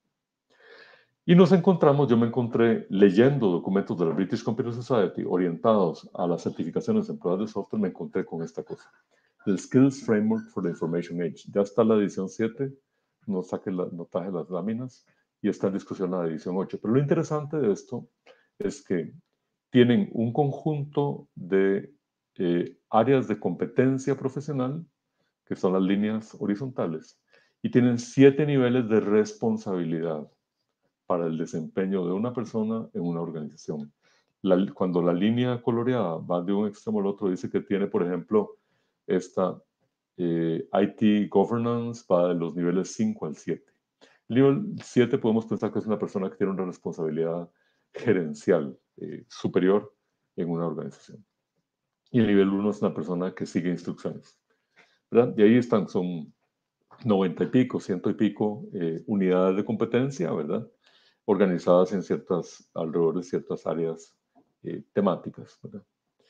Y nos encontramos, yo me encontré leyendo documentos de la British Computer Society orientados a las certificaciones en pruebas de software, me encontré con esta cosa. El Skills Framework for the Information Age. Ya está la edición siete, no, saque la, no traje las láminas, y está en discusión la edición ocho. Pero lo interesante de esto es que tienen un conjunto de eh, áreas de competencia profesional, que son las líneas horizontales, y tienen siete niveles de responsabilidad para el desempeño de una persona en una organización. La, cuando la línea coloreada va de un extremo al otro, dice que tiene, por ejemplo, esta eh, I T Governance va de los niveles cinco al siete. El nivel siete podemos pensar que es una persona que tiene una responsabilidad gerencial eh, superior en una organización. Y el nivel uno es una persona que sigue instrucciones, ¿verdad? Y ahí están, son noventa y pico, ciento y pico eh, unidades de competencia, ¿verdad? Organizadas en ciertas, alrededor de ciertas áreas eh, temáticas, ¿verdad?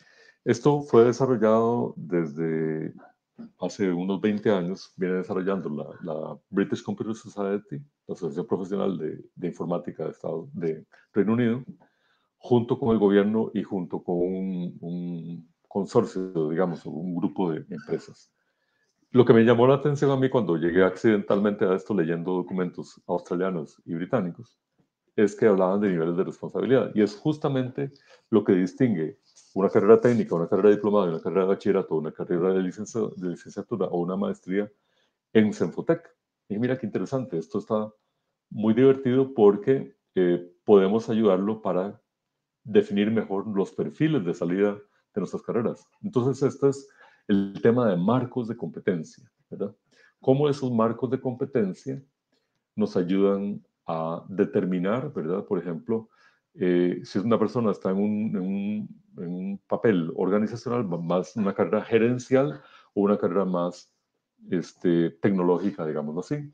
Esto fue desarrollado desde hace unos veinte años, viene desarrollando la, la British Computer Society, la Asociación Profesional de, de Informática de, Estado, de Reino Unido, junto con el gobierno y junto con un, un consorcio, digamos, un grupo de empresas. Lo que me llamó la atención a mí cuando llegué accidentalmente a esto leyendo documentos australianos y británicos es que hablaban de niveles de responsabilidad. Y es justamente lo que distingue una carrera técnica, una carrera diplomada, una carrera de bachillerato, una carrera de, licencia, de licenciatura o una maestría en Senfotec. Y mira qué interesante, esto está muy divertido porque eh, podemos ayudarlo para definir mejor los perfiles de salida de nuestras carreras. Entonces, este es el tema de marcos de competencia, ¿verdad? Cómo esos marcos de competencia nos ayudan a determinar, ¿verdad? Por ejemplo, eh, si una persona está en un, en, un, en un papel organizacional, más una carrera gerencial o una carrera más este, tecnológica, digámoslo así.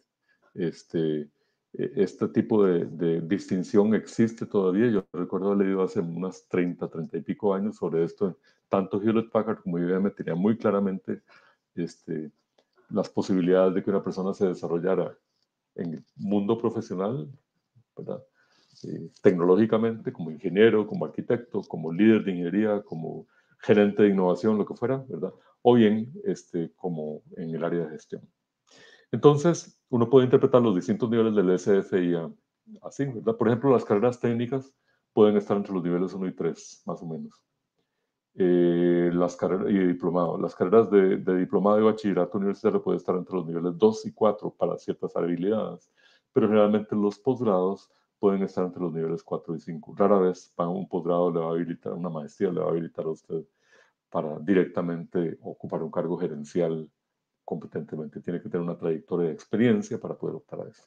Este, este tipo de, de distinción existe todavía. Yo recuerdo haber leído hace unas treinta, treinta y pico años sobre esto. Tanto Hewlett Packard como I B M tenían muy claramente este, las posibilidades de que una persona se desarrollara en el mundo profesional, ¿verdad? Eh, tecnológicamente, como ingeniero, como arquitecto, como líder de ingeniería, como gerente de innovación, lo que fuera, ¿verdad? O bien este, como en el área de gestión. Entonces, uno puede interpretar los distintos niveles del S F I A así, ¿verdad? Por ejemplo, las carreras técnicas pueden estar entre los niveles uno y tres, más o menos. Eh, las carreras y diplomado. Las carreras de, de diplomado y bachillerato universitario pueden estar entre los niveles dos y cuatro para ciertas habilidades, pero generalmente los posgrados pueden estar entre los niveles cuatro y cinco. Rara vez para un posgrado le va a habilitar, una maestría le va a habilitar a usted para directamente ocupar un cargo gerencial competentemente. Tiene que tener una trayectoria de experiencia para poder optar a eso.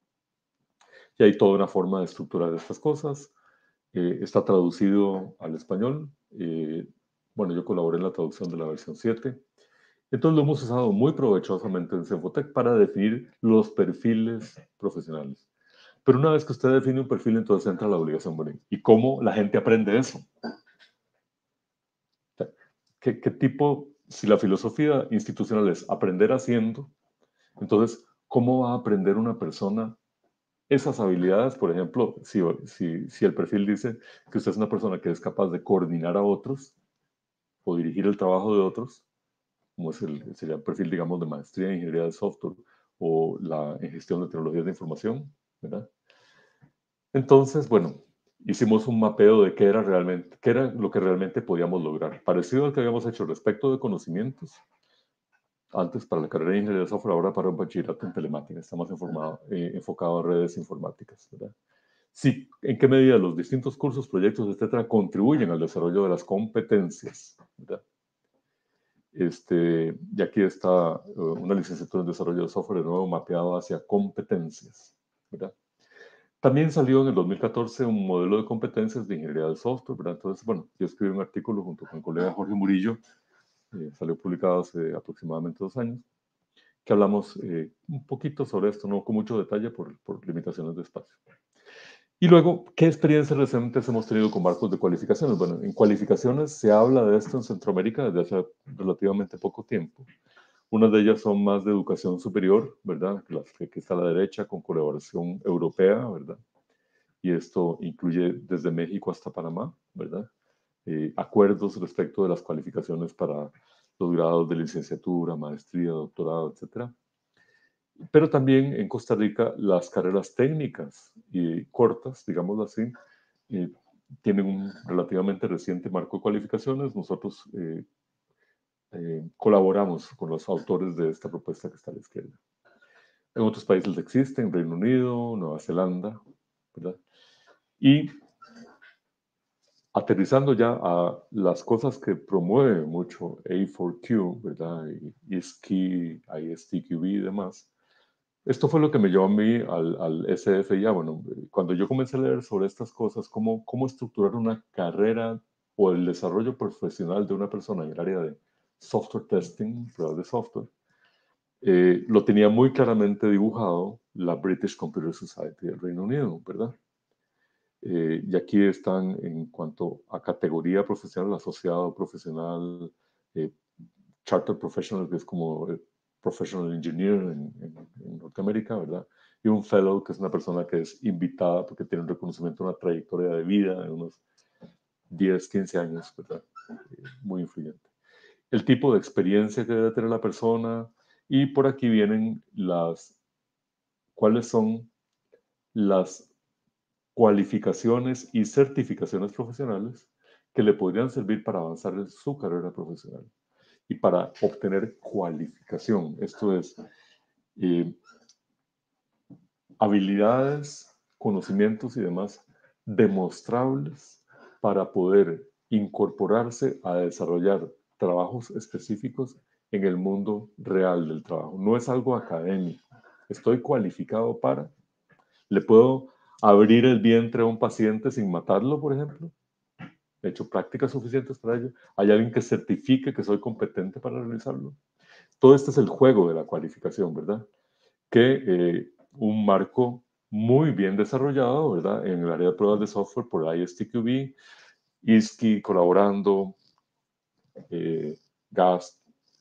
Y hay toda una forma de estructurar estas cosas. Eh, está traducido al español. Eh, bueno, yo colaboré en la traducción de la versión siete. Entonces lo hemos usado muy provechosamente en Senfotec para definir los perfiles profesionales. Pero una vez que usted define un perfil, entonces entra la obligación. Bueno, ¿y cómo la gente aprende eso? ¿Qué, qué tipo, si la filosofía institucional es aprender haciendo, entonces, ¿cómo va a aprender una persona esas habilidades? Por ejemplo, si, si, si el perfil dice que usted es una persona que es capaz de coordinar a otros o dirigir el trabajo de otros, como es el, sería el perfil, digamos, de maestría en ingeniería de software o la en gestión de tecnologías de información, ¿verdad? Entonces, bueno, hicimos un mapeo de qué era realmente, qué era lo que realmente podíamos lograr, parecido al que habíamos hecho respecto de conocimientos, antes para la carrera de ingeniería de software, ahora para un bachillerato en telemática. Está más informado, eh, enfocado a redes informáticas, ¿verdad? Sí, ¿en qué medida los distintos cursos, proyectos, etcétera, contribuyen al desarrollo de las competencias, ¿verdad? Este, y aquí está uh, una licenciatura en desarrollo de software, de nuevo mapeado hacia competencias, ¿verdad? También salió en el dos mil catorce un modelo de competencias de ingeniería del software, ¿verdad? Entonces, bueno, yo escribí un artículo junto con el colega Jorge Murillo, eh, salió publicado hace aproximadamente dos años, que hablamos eh, un poquito sobre esto, no con mucho detalle por, por limitaciones de espacio. Y luego, ¿qué experiencias recientes hemos tenido con marcos de cualificaciones? Bueno, en cualificaciones se habla de esto en Centroamérica desde hace relativamente poco tiempo. Unas de ellas son más de educación superior, ¿verdad? Las que aquí está a la derecha, con colaboración europea, ¿verdad? Y esto incluye desde México hasta Panamá, ¿verdad? Eh, acuerdos respecto de las cualificaciones para los grados de licenciatura, maestría, doctorado, etcétera. Pero también en Costa Rica las carreras técnicas y cortas, digámoslo así, eh, tienen un relativamente reciente marco de cualificaciones. Nosotros eh, eh, colaboramos con los autores de esta propuesta que está a la izquierda. En otros países existen, Reino Unido, Nueva Zelanda, ¿verdad? Y aterrizando ya a las cosas que promueve mucho A cuatro Q, ¿verdad? Y I S C I, I S T Q B y demás. Esto fue lo que me llevó a mí al, al S F I A. Bueno, cuando yo comencé a leer sobre estas cosas, cómo, cómo estructurar una carrera o el desarrollo profesional de una persona en el área de software testing, pruebas de software, eh, lo tenía muy claramente dibujado la British Computer Society del Reino Unido, ¿verdad? Eh, y aquí están en cuanto a categoría profesional, asociado profesional, eh, chartered professional, que es como eh, professional engineer en, en, en, Norteamérica, ¿verdad? Y un fellow, que es una persona que es invitada porque tiene un reconocimiento, una trayectoria de vida de unos diez, quince años, ¿verdad? Eh, muy influyente. El tipo de experiencia que debe tener la persona, y por aquí vienen las, cuáles son las cualificaciones y certificaciones profesionales que le podrían servir para avanzar en su carrera profesional y para obtener cualificación. Esto es eh, habilidades, conocimientos y demás demostrables para poder incorporarse a desarrollar trabajos específicos en el mundo real del trabajo. No es algo académico. Estoy cualificado para, le puedo abrir el vientre a un paciente sin matarlo, por ejemplo. He hecho prácticas suficientes para ello. Hay alguien que certifique que soy competente para realizarlo. Todo este es el juego de la cualificación, ¿verdad? Que eh, un marco muy bien desarrollado, ¿verdad? En el área de pruebas de software por I S T Q B, I S C I colaborando, eh, G A S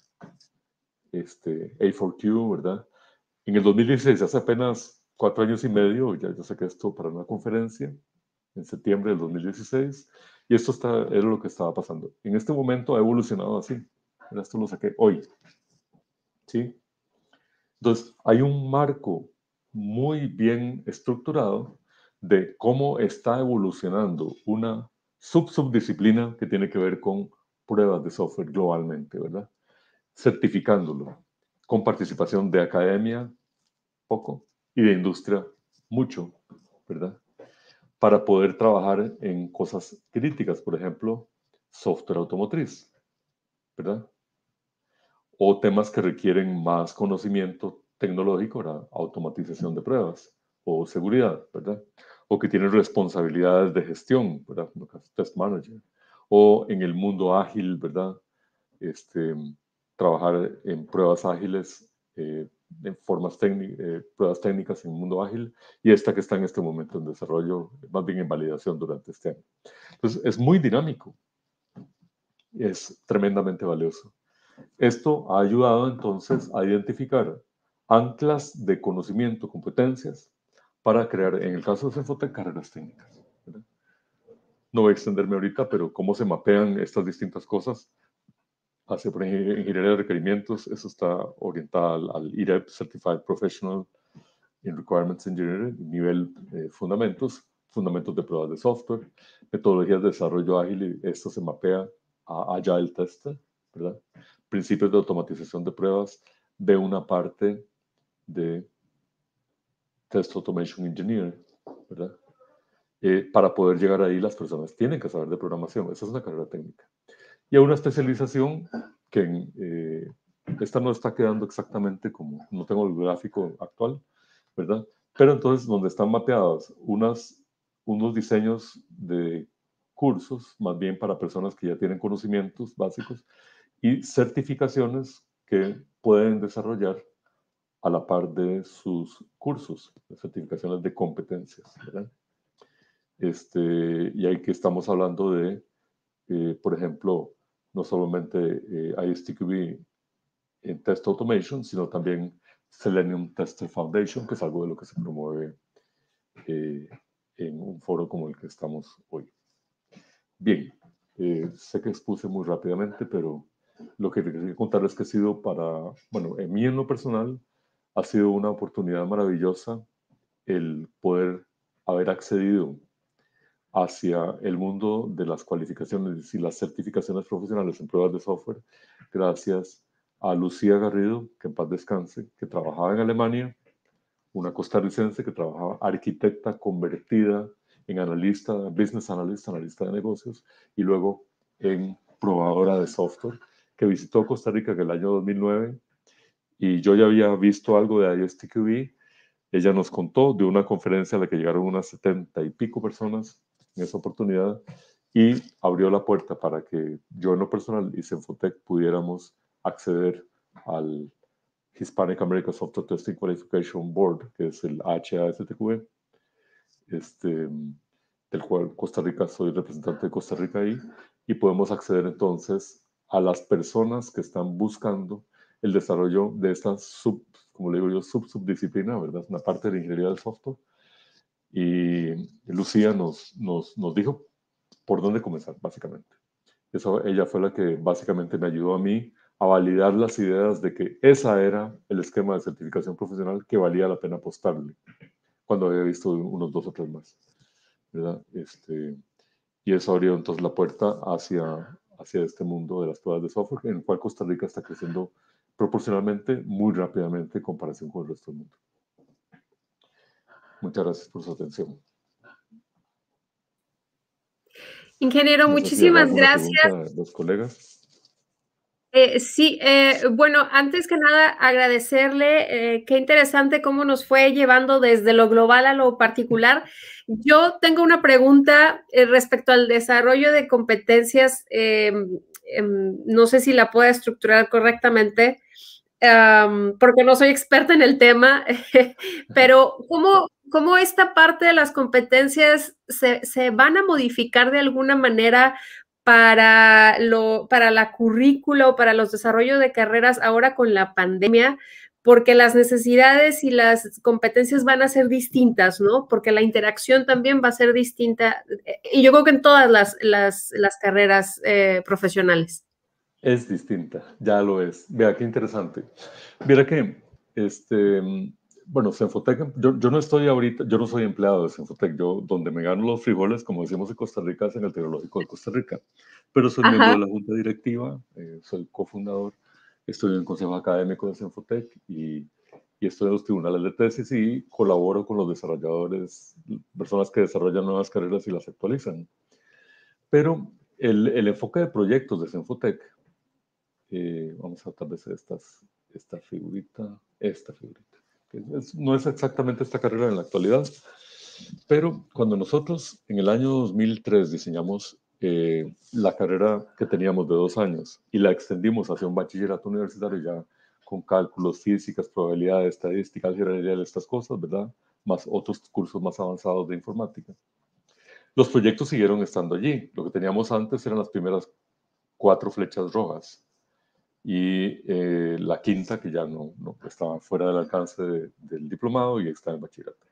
T, este, A cuatro Q, ¿verdad? En el dos mil dieciséis, hace apenas cuatro años y medio, ya yo saqué esto para una conferencia, en septiembre del dos mil dieciséis, y esto está, era lo que estaba pasando. En este momento ha evolucionado así. Esto lo saqué hoy. ¿Sí? Entonces, hay un marco muy bien estructurado de cómo está evolucionando una sub-subdisciplina que tiene que ver con pruebas de software globalmente, ¿verdad? Certificándolo, con participación de academia, poco, y de industria, mucho, ¿verdad? Para poder trabajar en cosas críticas, por ejemplo, software automotriz, ¿verdad? O temas que requieren más conocimiento tecnológico, ¿verdad? Automatización de pruebas o seguridad, ¿verdad? O que tienen responsabilidades de gestión, ¿verdad? Test manager. O en el mundo ágil, ¿verdad? Este, trabajar en pruebas ágiles, eh, en formas técnicas, eh, pruebas técnicas en el mundo ágil, y esta que está en este momento en desarrollo, más bien en validación durante este año. Entonces, es muy dinámico, es tremendamente valioso. Esto ha ayudado entonces a identificar anclas de conocimiento, competencias, para crear, en el caso de Cenfotec, carreras técnicas, ¿verdad? No voy a extenderme ahorita, pero cómo se mapean estas distintas cosas hacia por ejemplo, ingeniería de requerimientos. Eso está orientado al, al I R E P, Certified Professional in Requirements Engineering, nivel eh, fundamentos, fundamentos de pruebas de software, metodologías de desarrollo ágil, y esto se mapea a Agile Tester, ¿verdad? Principios de automatización de pruebas, de una parte de Test Automation Engineering, ¿verdad? Eh, para poder llegar ahí, las personas tienen que saber de programación. Esa es una carrera técnica. Y a una especialización que en, eh, esta no está quedando exactamente como, no tengo el gráfico actual, ¿verdad? Pero entonces donde están mapeadas unas, unos diseños de cursos, más bien para personas que ya tienen conocimientos básicos, y certificaciones que pueden desarrollar a la par de sus cursos, certificaciones de competencias, ¿verdad? Este, y ahí que estamos hablando de, eh, por ejemplo, no solamente eh, I S T Q B en Test Automation, sino también Selenium Tester Foundation, que es algo de lo que se promueve eh, en un foro como el que estamos hoy. Bien, eh, sé que expuse muy rápidamente, pero lo que quería contarles es que ha sido para, bueno, en mí en lo personal, ha sido una oportunidad maravillosa el poder haber accedido hacia el mundo de las cualificaciones y las certificaciones profesionales en pruebas de software, gracias a Lucía Garrido, que en paz descanse, que trabajaba en Alemania, una costarricense que trabajaba arquitecta convertida en analista, business analyst, analista de negocios, y luego en probadora de software, que visitó Costa Rica en el año dos mil nueve, y yo ya había visto algo de I S T Q B. Ella nos contó de una conferencia a la que llegaron unas setenta y pico personas en esa oportunidad, y abrió la puerta para que yo en lo personal y Cenfotec pudiéramos acceder al Hispanic American Software Testing Qualification Board, que es el H A S T Q B, este, del cual Costa Rica, soy representante de Costa Rica ahí, y podemos acceder entonces a las personas que están buscando el desarrollo de esta sub, como le digo yo, sub subdisciplina, ¿verdad? Una parte de la ingeniería del software. Y Lucía nos, nos, nos dijo por dónde comenzar, básicamente. Eso, ella fue la que básicamente me ayudó a mí a validar las ideas de que esa era el esquema de certificación profesional que valía la pena apostarle, cuando había visto unos dos o tres más, ¿verdad? Este, y eso abrió entonces la puerta hacia, hacia este mundo de las pruebas de software, en el cual Costa Rica está creciendo proporcionalmente muy rápidamente en comparación con el resto del mundo. Muchas gracias por su atención. Ingeniero, No sé si habrá muchísimas alguna gracias. pregunta de los colegas. Eh, sí, eh, bueno, antes que nada agradecerle, eh, qué interesante cómo nos fue llevando desde lo global a lo particular. Yo tengo una pregunta eh, respecto al desarrollo de competencias, eh, eh, no sé si la puedo estructurar correctamente, um, porque no soy experta en el tema, pero ¿cómo, cómo esta parte de las competencias se, se van a modificar de alguna manera para, lo, para la currícula o para los desarrollos de carreras ahora con la pandemia? Porque las necesidades y las competencias van a ser distintas, ¿no? Porque la interacción también va a ser distinta, y yo creo que en todas las, las, las carreras eh, profesionales. Es distinta, ya lo es. Vea qué interesante. Mira que, este, bueno, Cenfotec, yo, yo no estoy ahorita, yo no soy empleado de Cenfotec, yo donde me gano los frijoles, como decimos en Costa Rica, es en el Tecnológico de Costa Rica, pero soy miembro Ajá. de la junta directiva, eh, soy cofundador, estoy en el consejo académico de Cenfotec y, y estoy en los tribunales de tesis y colaboro con los desarrolladores, personas que desarrollan nuevas carreras y las actualizan. Pero el, el enfoque de proyectos de Cenfotec, eh, vamos a tal vez estas, esta figurita, esta figurita, que es, no es exactamente esta carrera en la actualidad, pero cuando nosotros en el año dos mil tres diseñamos eh, la carrera que teníamos de dos años y la extendimos hacia un bachillerato universitario ya con cálculos, físicas, probabilidades, estadística, álgebra lineal, estas cosas, ¿verdad? Más otros cursos más avanzados de informática. Los proyectos siguieron estando allí. Lo que teníamos antes eran las primeras cuatro flechas rojas y eh, la quinta, que ya no, no estaba fuera del alcance de, del diplomado y está en bachillerato.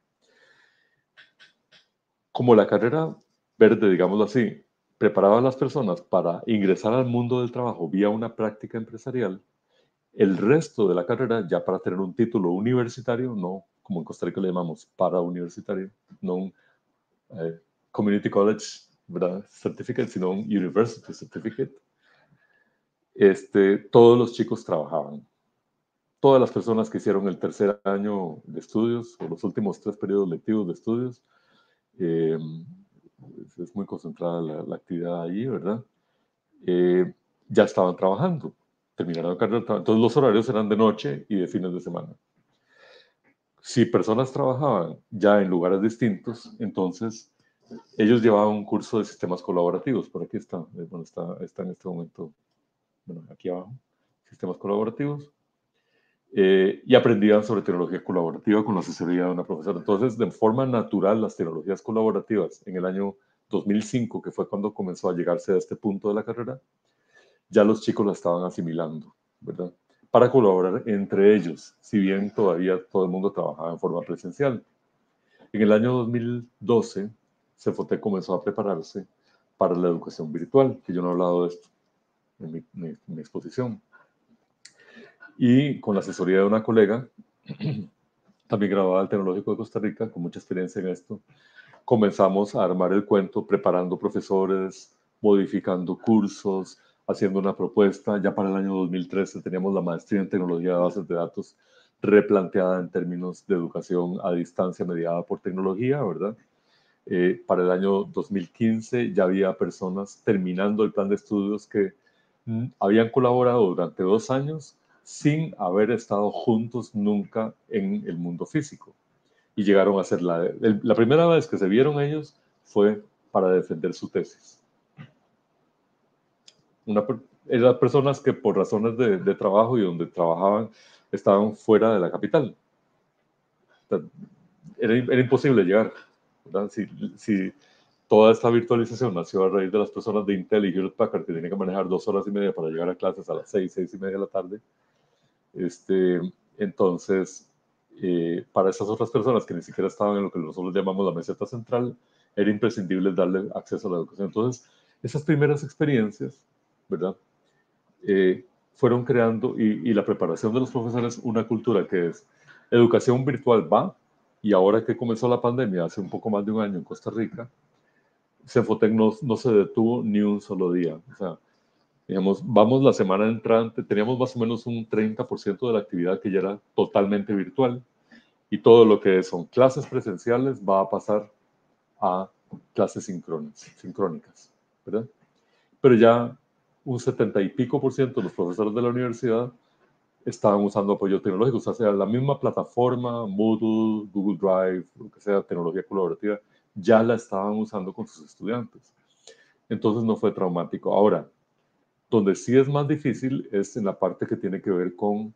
Como la carrera verde, digámoslo así, preparaba a las personas para ingresar al mundo del trabajo vía una práctica empresarial, el resto de la carrera, ya para tener un título universitario, no como en Costa Rica le llamamos para universitario, no un eh, community college, ¿verdad? Certificate, sino un university certificate, este, todos los chicos trabajaban. Todas las personas que hicieron el tercer año de estudios o los últimos tres periodos lectivos de estudios, eh, es, es muy concentrada la, la actividad allí, ¿verdad? Eh, ya estaban trabajando. terminaron la carrera. Entonces los horarios eran de noche y de fines de semana. Si personas trabajaban ya en lugares distintos, entonces ellos llevaban un curso de sistemas colaborativos. Por aquí está, bueno, está, está en este momento, bueno, aquí abajo, sistemas colaborativos. Eh, y aprendían sobre tecnología colaborativa con la asesoría de una profesora. Entonces, de forma natural, las tecnologías colaborativas en el año dos mil cinco, que fue cuando comenzó a llegarse a este punto de la carrera, ya los chicos la estaban asimilando, ¿verdad? Para colaborar entre ellos, si bien todavía todo el mundo trabajaba en forma presencial. En el año dos mil doce, Cefotec comenzó a prepararse para la educación virtual, que yo no he hablado de esto en mi, mi, mi exposición. Y con la asesoría de una colega, también graduada del Tecnológico de Costa Rica, con mucha experiencia en esto, comenzamos a armar el cuento, preparando profesores, modificando cursos, haciendo una propuesta. Ya para el año dos mil trece teníamos la maestría en tecnología de bases de datos replanteada en términos de educación a distancia mediada por tecnología, ¿verdad? Eh, para el año dos mil quince ya había personas terminando el plan de estudios que mm, habían colaborado durante dos años sin haber estado juntos nunca en el mundo físico. Y llegaron a ser la, el, la primera vez que se vieron ellos fue para defender su tesis. Una, eran personas que por razones de, de trabajo y donde trabajaban estaban fuera de la capital. Era, era imposible llegar, ¿verdad? Si, si toda esta virtualización nació a raíz de las personas de Intel y Hewlett Packard que tenían que manejar dos horas y media para llegar a clases a las seis, seis y media de la tarde, este, entonces, eh, para esas otras personas que ni siquiera estaban en lo que nosotros llamamos la meseta central, era imprescindible darle acceso a la educación. Entonces, esas primeras experiencias, ¿verdad? Eh, fueron creando, y, y la preparación de los profesores, una cultura que es educación virtual va, y ahora que comenzó la pandemia, hace un poco más de un año en Costa Rica, Cefotec no, no se detuvo ni un solo día. O sea, digamos, vamos la semana entrante, teníamos más o menos un treinta por ciento de la actividad que ya era totalmente virtual, y todo lo que son clases presenciales va a pasar a clases sincrónicas, ¿verdad? Pero ya un setenta y pico por ciento de los profesores de la universidad estaban usando apoyo tecnológico, o sea, la misma plataforma, Moodle, Google Drive, lo que sea, tecnología colaborativa, ya la estaban usando con sus estudiantes. Entonces no fue traumático. Ahora, donde sí es más difícil es en la parte que tiene que ver con,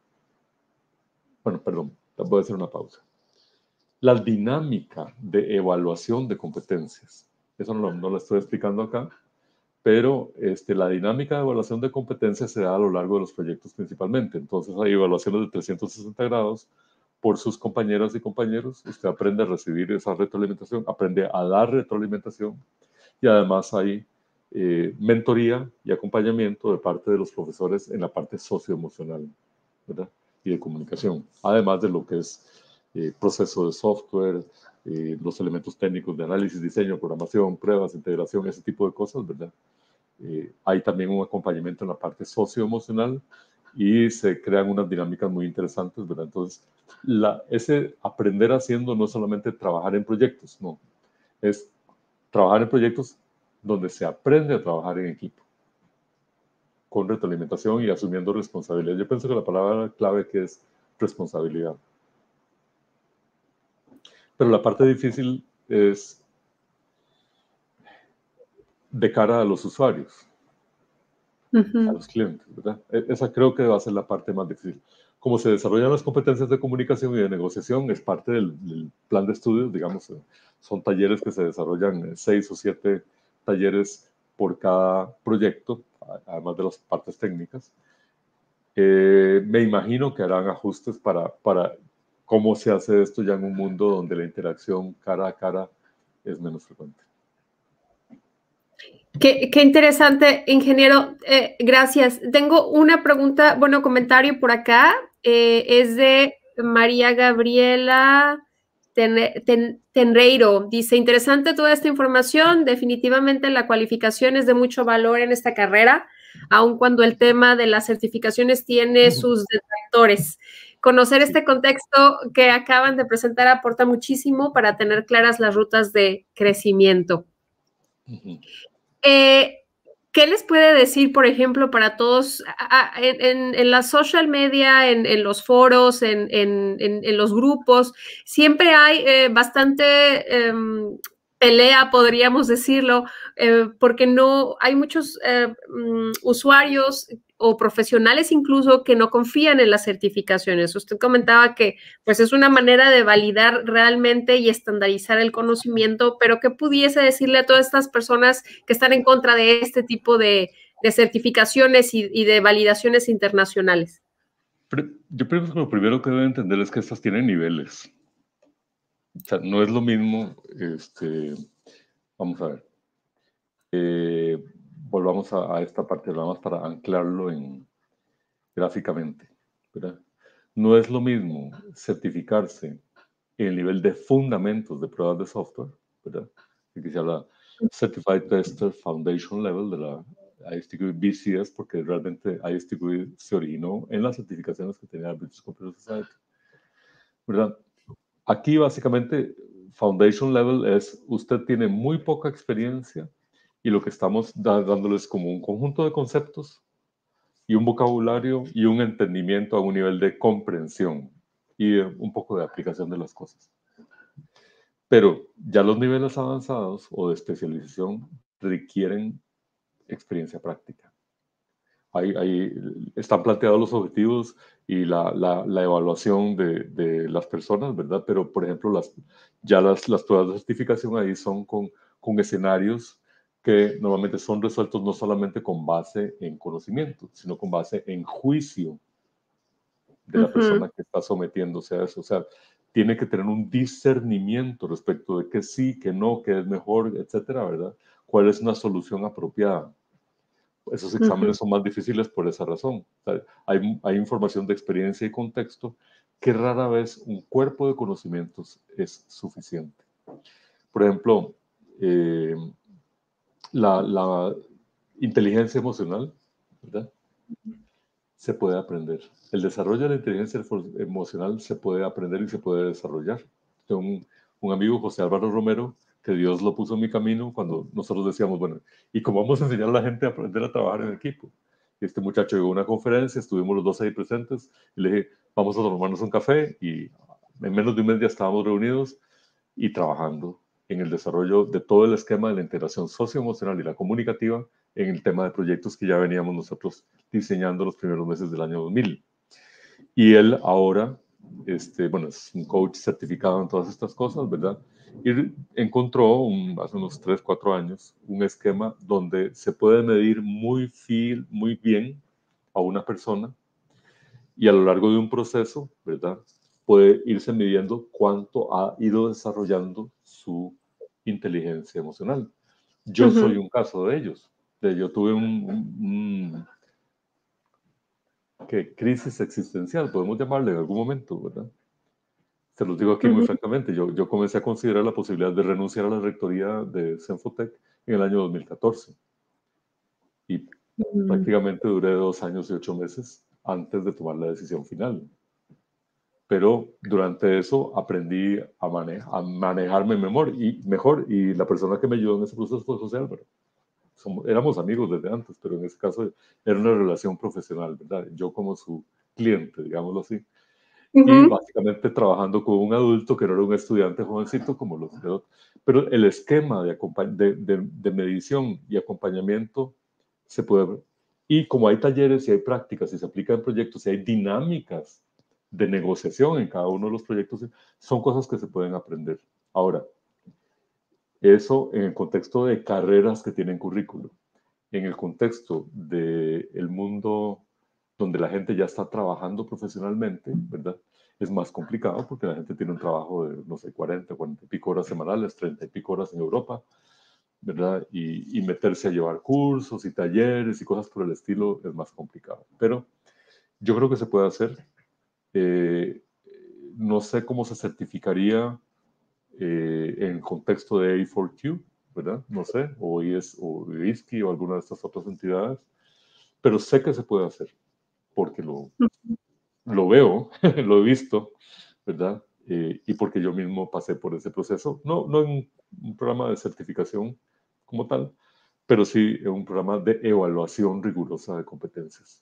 bueno, perdón, voy a hacer una pausa. La dinámica de evaluación de competencias. Eso no, no lo estoy explicando acá, pero este, la dinámica de evaluación de competencias se da a lo largo de los proyectos principalmente. Entonces hay evaluaciones de trescientos sesenta grados por sus compañeras y compañeros. Usted aprende a recibir esa retroalimentación, aprende a dar retroalimentación, y además hay eh, mentoría y acompañamiento de parte de los profesores en la parte socioemocional, ¿verdad? Y de comunicación, además de lo que es eh, proceso de software, eh, los elementos técnicos de análisis, diseño, programación, pruebas, integración, ese tipo de cosas, ¿verdad? Eh, hay también un acompañamiento en la parte socioemocional y se crean unas dinámicas muy interesantes, ¿verdad? Entonces, la, ese aprender haciendo no es solamente trabajar en proyectos, no, es trabajar en proyectos donde se aprende a trabajar en equipo, con retroalimentación y asumiendo responsabilidad. Yo pienso que la palabra clave que es responsabilidad. Pero la parte difícil es de cara a los usuarios, uh-huh. a los clientes, ¿verdad? Esa creo que va a ser la parte más difícil. Como se desarrollan las competencias de comunicación y de negociación, es parte del, del plan de estudios, digamos, son talleres que se desarrollan, seis o siete talleres por cada proyecto, además de las partes técnicas. Eh, me imagino que harán ajustes para, para cómo se hace esto ya en un mundo donde la interacción cara a cara es menos frecuente. Qué, qué interesante, ingeniero. Eh, gracias. Tengo una pregunta, bueno, comentario por acá. Eh, es de María Gabriela Ten, Ten, Tenreiro. Dice, interesante toda esta información. Definitivamente la cualificación es de mucho valor en esta carrera, aun cuando el tema de las certificaciones tiene sus detractores. Conocer este contexto que acaban de presentar aporta muchísimo para tener claras las rutas de crecimiento. Uh-huh. Eh, ¿qué les puede decir, por ejemplo, para todos a, a, en, en, en la social media, en, en los foros, en, en, en, los grupos? Siempre hay eh, bastante eh, pelea, podríamos decirlo, eh, porque no hay muchos eh, um, usuarios o profesionales incluso que no confían en las certificaciones. Usted comentaba que pues es una manera de validar realmente y estandarizar el conocimiento, pero ¿qué pudiese decirle a todas estas personas que están en contra de este tipo de, de certificaciones y, y de validaciones internacionales? Yo creo que lo primero que deben entender es que estas tienen niveles. O sea, no es lo mismo, este, vamos a ver, eh, volvamos a, a esta parte, nada más para anclarlo en, gráficamente, ¿verdad? No es lo mismo certificarse en el nivel de fundamentos de pruebas de software, ¿verdad? Aquí se habla Certified Tester Foundation Level de la I S T Q B C S, porque realmente I S T Q B se originó en las certificaciones que tenía la British Computer Society, ¿verdad? Aquí básicamente Foundation Level es, usted tiene muy poca experiencia y lo que estamos da, dándoles como un conjunto de conceptos y un vocabulario y un entendimiento a un nivel de comprensión y un poco de aplicación de las cosas. Pero ya los niveles avanzados o de especialización requieren experiencia práctica. Ahí, ahí están planteados los objetivos y la, la, la evaluación de, de, las personas, ¿verdad? Pero, por ejemplo, las, ya las, las pruebas de certificación ahí son con, con escenarios que normalmente son resueltos no solamente con base en conocimiento, sino con base en juicio de la uh-huh. persona que está sometiéndose a eso. O sea, tiene que tener un discernimiento respecto de qué sí, qué no, qué es mejor, etcétera, ¿verdad? ¿Cuál es una solución apropiada? Esos exámenes uh-huh. son más difíciles por esa razón. O sea, hay, hay información de experiencia y contexto que rara vez un cuerpo de conocimientos es suficiente. Por ejemplo, eh, la, la inteligencia emocional, ¿verdad? Se puede aprender. El desarrollo de la inteligencia emocional se puede aprender y se puede desarrollar. Tengo un, un amigo, José Álvaro Romero, que Dios lo puso en mi camino cuando nosotros decíamos, bueno, ¿y cómo vamos a enseñar a la gente a aprender a trabajar en equipo? Y este muchacho llegó a una conferencia, estuvimos los dos ahí presentes, y le dije, vamos a tomarnos un café, y en menos de un mes ya estábamos reunidos y trabajando en el desarrollo de todo el esquema de la integración socioemocional y la comunicativa en el tema de proyectos que ya veníamos nosotros diseñando los primeros meses del año dos mil. Y él ahora, este, bueno, es un coach certificado en todas estas cosas, ¿verdad? Y encontró un, hace unos tres, cuatro años un esquema donde se puede medir muy, fiel, muy bien a una persona y a lo largo de un proceso, ¿verdad? Puede irse midiendo cuánto ha ido desarrollando su inteligencia emocional. Yo uh-huh. soy un caso de ellos. Yo tuve un, un, un ¿qué? crisis existencial, podemos llamarle en algún momento, ¿verdad? Se los digo aquí uh-huh. muy francamente. Yo, yo comencé a considerar la posibilidad de renunciar a la rectoría de Cenfotec en el año dos mil catorce. Y uh-huh. prácticamente duré dos años y ocho meses antes de tomar la decisión final. Pero durante eso aprendí a, mane a manejarme mejor y, mejor y la persona que me ayudó en ese proceso fue José Álvaro. Somos, éramos amigos desde antes, pero en ese caso era una relación profesional, ¿verdad? Yo como su cliente, digámoslo así. Uh-huh. Y básicamente trabajando con un adulto que no era un estudiante jovencito como los de otros. Pero el esquema de, de, de, de medición y acompañamiento se puede ver. Y como hay talleres y hay prácticas y se aplican proyectos y hay dinámicas de negociación en cada uno de los proyectos, son cosas que se pueden aprender. Ahora, eso en el contexto de carreras que tienen currículo. En el contexto del mundo donde la gente ya está trabajando profesionalmente, ¿verdad? Es más complicado porque la gente tiene un trabajo de, no sé, cuarenta, cuarenta y pico horas semanales, treinta y pico horas en Europa, ¿verdad? Y, y meterse a llevar cursos y talleres y cosas por el estilo es más complicado. Pero yo creo que se puede hacer. Eh, no sé cómo se certificaría eh, en el contexto de A cuatro Q, ¿verdad? No sé, o I S, o I S C I o alguna de estas otras entidades, pero sé que se puede hacer, porque lo, lo veo, lo he visto, ¿verdad? Eh, y porque yo mismo pasé por ese proceso, no, no en un programa de certificación como tal, pero sí un programa de evaluación rigurosa de competencias.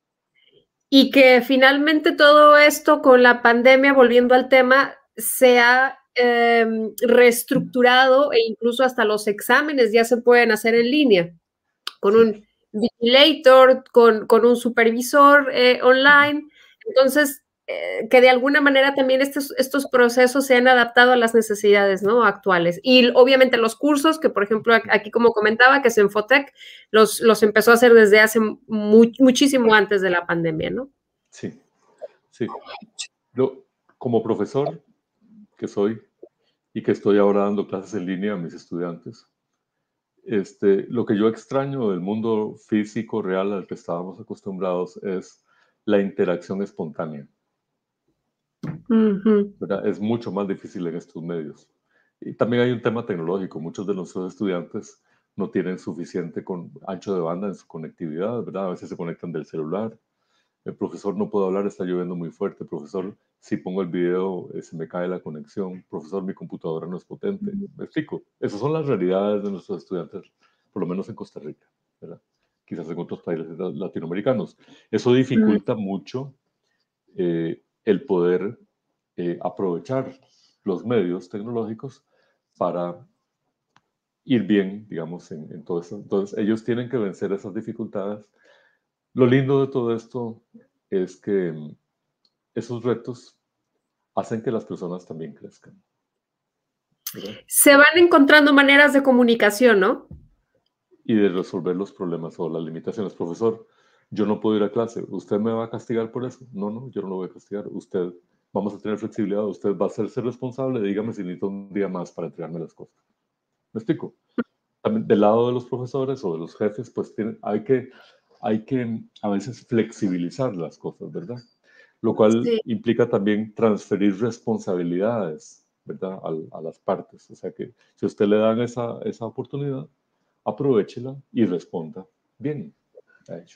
Y que finalmente todo esto con la pandemia, volviendo al tema, se ha eh, reestructurado e incluso hasta los exámenes ya se pueden hacer en línea, con sí. un vigilator, con, con un supervisor eh, online. Entonces, eh, que de alguna manera también estos, estos procesos se han adaptado a las necesidades, ¿no?, actuales. Y obviamente los cursos, que por ejemplo aquí como comentaba, que Senfotec los, los empezó a hacer desde hace mu muchísimo antes de la pandemia, ¿no? Sí, sí. Yo, como profesor que soy y que estoy ahora dando clases en línea a mis estudiantes, este, lo que yo extraño del mundo físico real al que estábamos acostumbrados es la interacción espontánea. Uh-huh. ¿Verdad? Es mucho más difícil en estos medios. Y también hay un tema tecnológico. Muchos de nuestros estudiantes no tienen suficiente con ancho de banda en su conectividad, ¿verdad? A veces se conectan del celular. El profesor no puedo hablar, está lloviendo muy fuerte. Profesor, si pongo el video, eh, se me cae la conexión. Profesor, mi computadora no es potente. Me explico. Esas son las realidades de nuestros estudiantes, por lo menos en Costa Rica, ¿verdad? Quizás en otros países latinoamericanos. Eso dificulta uh-huh. mucho eh, el poder eh, aprovechar los medios tecnológicos para ir bien, digamos, en, en todo eso. Entonces, ellos tienen que vencer esas dificultades. Lo lindo de todo esto es que esos retos hacen que las personas también crezcan, ¿verdad? Se van encontrando maneras de comunicación, ¿no? Y de resolver los problemas o las limitaciones. Profesor, yo no puedo ir a clase. ¿Usted me va a castigar por eso? No, no, yo no lo voy a castigar. Usted, vamos a tener flexibilidad. Usted va a hacerse responsable. Dígame si necesito un día más para entregarme las cosas. ¿Me explico? También del lado de los profesores o de los jefes, pues tienen, hay que... hay que a veces flexibilizar las cosas, ¿verdad? Lo cual sí. implica también transferir responsabilidades, ¿verdad? A, a las partes. O sea que si a usted le dan esa, esa oportunidad, aprovéchela y responda bien a ello.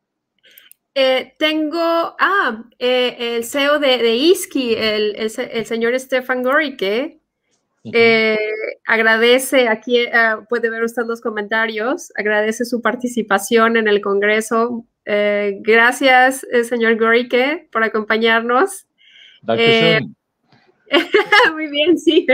Eh, tengo, ah, eh, el C E O de, de I S K I, el, el, el señor Stefan Goricke, Eh, agradece, aquí uh, puede ver usted los comentarios, agradece su participación en el Congreso. Eh, gracias, eh, señor Goricke, por acompañarnos. Eh, muy bien, sí.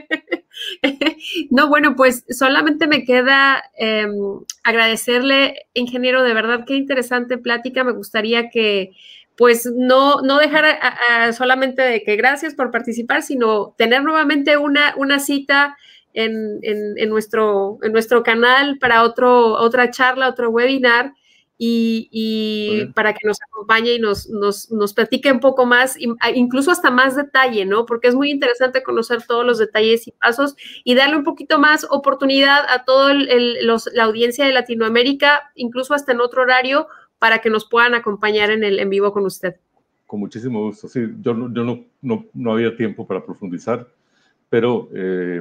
No, bueno, pues solamente me queda eh, agradecerle, ingeniero, de verdad, qué interesante plática. Me gustaría que pues no, no dejar a, a solamente de que gracias por participar, sino tener nuevamente una, una cita en, en, en, nuestro, en nuestro canal para otro, otra charla, otro webinar, y, y para que nos acompañe y nos, nos, nos platique un poco más, incluso hasta más detalle, ¿no? Porque es muy interesante conocer todos los detalles y pasos y darle un poquito más oportunidad a toda la audiencia de Latinoamérica, incluso hasta en otro horario, para que nos puedan acompañar en el en vivo con usted. Con muchísimo gusto. Sí, yo, yo no, no, no había tiempo para profundizar, pero eh,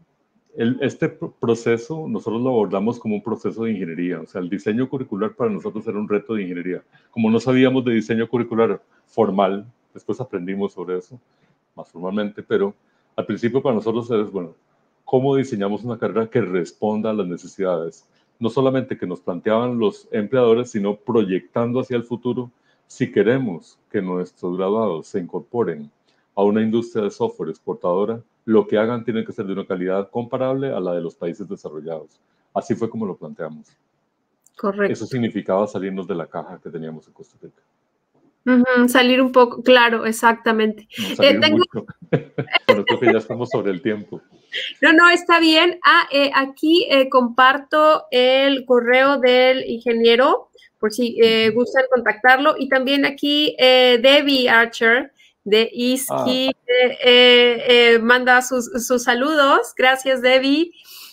el, este proceso nosotros lo abordamos como un proceso de ingeniería. O sea, el diseño curricular para nosotros era un reto de ingeniería. Como no sabíamos de diseño curricular formal, después aprendimos sobre eso más formalmente, pero al principio para nosotros es, bueno, ¿cómo diseñamos una carrera que responda a las necesidades? No solamente que nos planteaban los empleadores, sino proyectando hacia el futuro, si queremos que nuestros graduados se incorporen a una industria de software exportadora, lo que hagan tiene que ser de una calidad comparable a la de los países desarrollados. Así fue como lo planteamos. Correcto. Eso significaba salirnos de la caja que teníamos en Costa Rica. Uh-huh, salir un poco, claro, exactamente. No, salir eh, tengo... mucho. Bueno, creo que ya estamos sobre el tiempo. No, no, está bien. Ah, eh, aquí eh, comparto el correo del ingeniero, por si eh, gustan contactarlo. Y también aquí eh, Debbie Archer, de I S K I, ah. eh, eh, manda sus, sus saludos. Gracias, Debbie.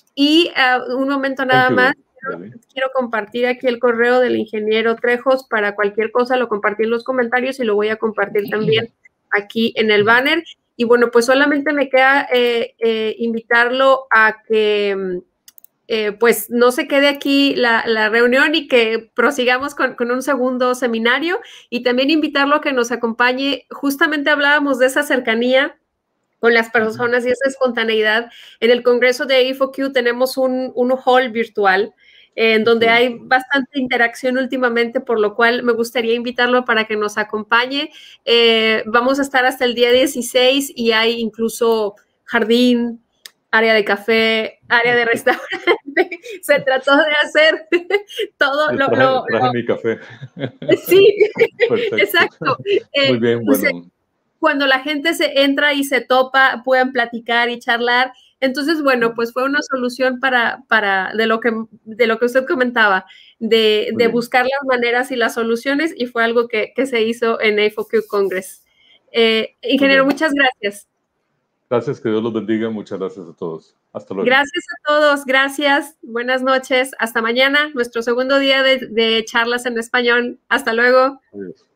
Y uh, un momento nada Thank más. You. Quiero, quiero compartir aquí el correo del ingeniero Trejos para cualquier cosa, lo compartí en los comentarios y lo voy a compartir también aquí en el banner. Y bueno, pues solamente me queda eh, eh, invitarlo a que eh, pues no se quede aquí la, la reunión y que prosigamos con, con un segundo seminario, y también invitarlo a que nos acompañe. Justamente hablábamos de esa cercanía con las personas y esa espontaneidad. En el Congreso de I F O Q tenemos un, un hall virtual en donde hay bastante interacción últimamente, por lo cual me gustaría invitarlo para que nos acompañe. Eh, vamos a estar hasta el día dieciséis y hay incluso jardín, área de café, área de restaurante. Se trató de hacer todo lo... Traje, lo, traje lo mi café. Sí, Perfecto. exacto. Eh, Muy bien, pues, bueno. cuando la gente se entra y se topa, puedan platicar y charlar. Entonces, bueno, pues fue una solución para, para de, lo que, de lo que usted comentaba, de, de buscar las maneras y las soluciones, y fue algo que, que se hizo en A F O Q Congress. Eh, ingeniero, muchas gracias. Gracias, que Dios los bendiga. Muchas gracias a todos. Hasta luego. Gracias a todos, gracias. Buenas noches. Hasta mañana, nuestro segundo día de, de charlas en español. Hasta luego. Adiós.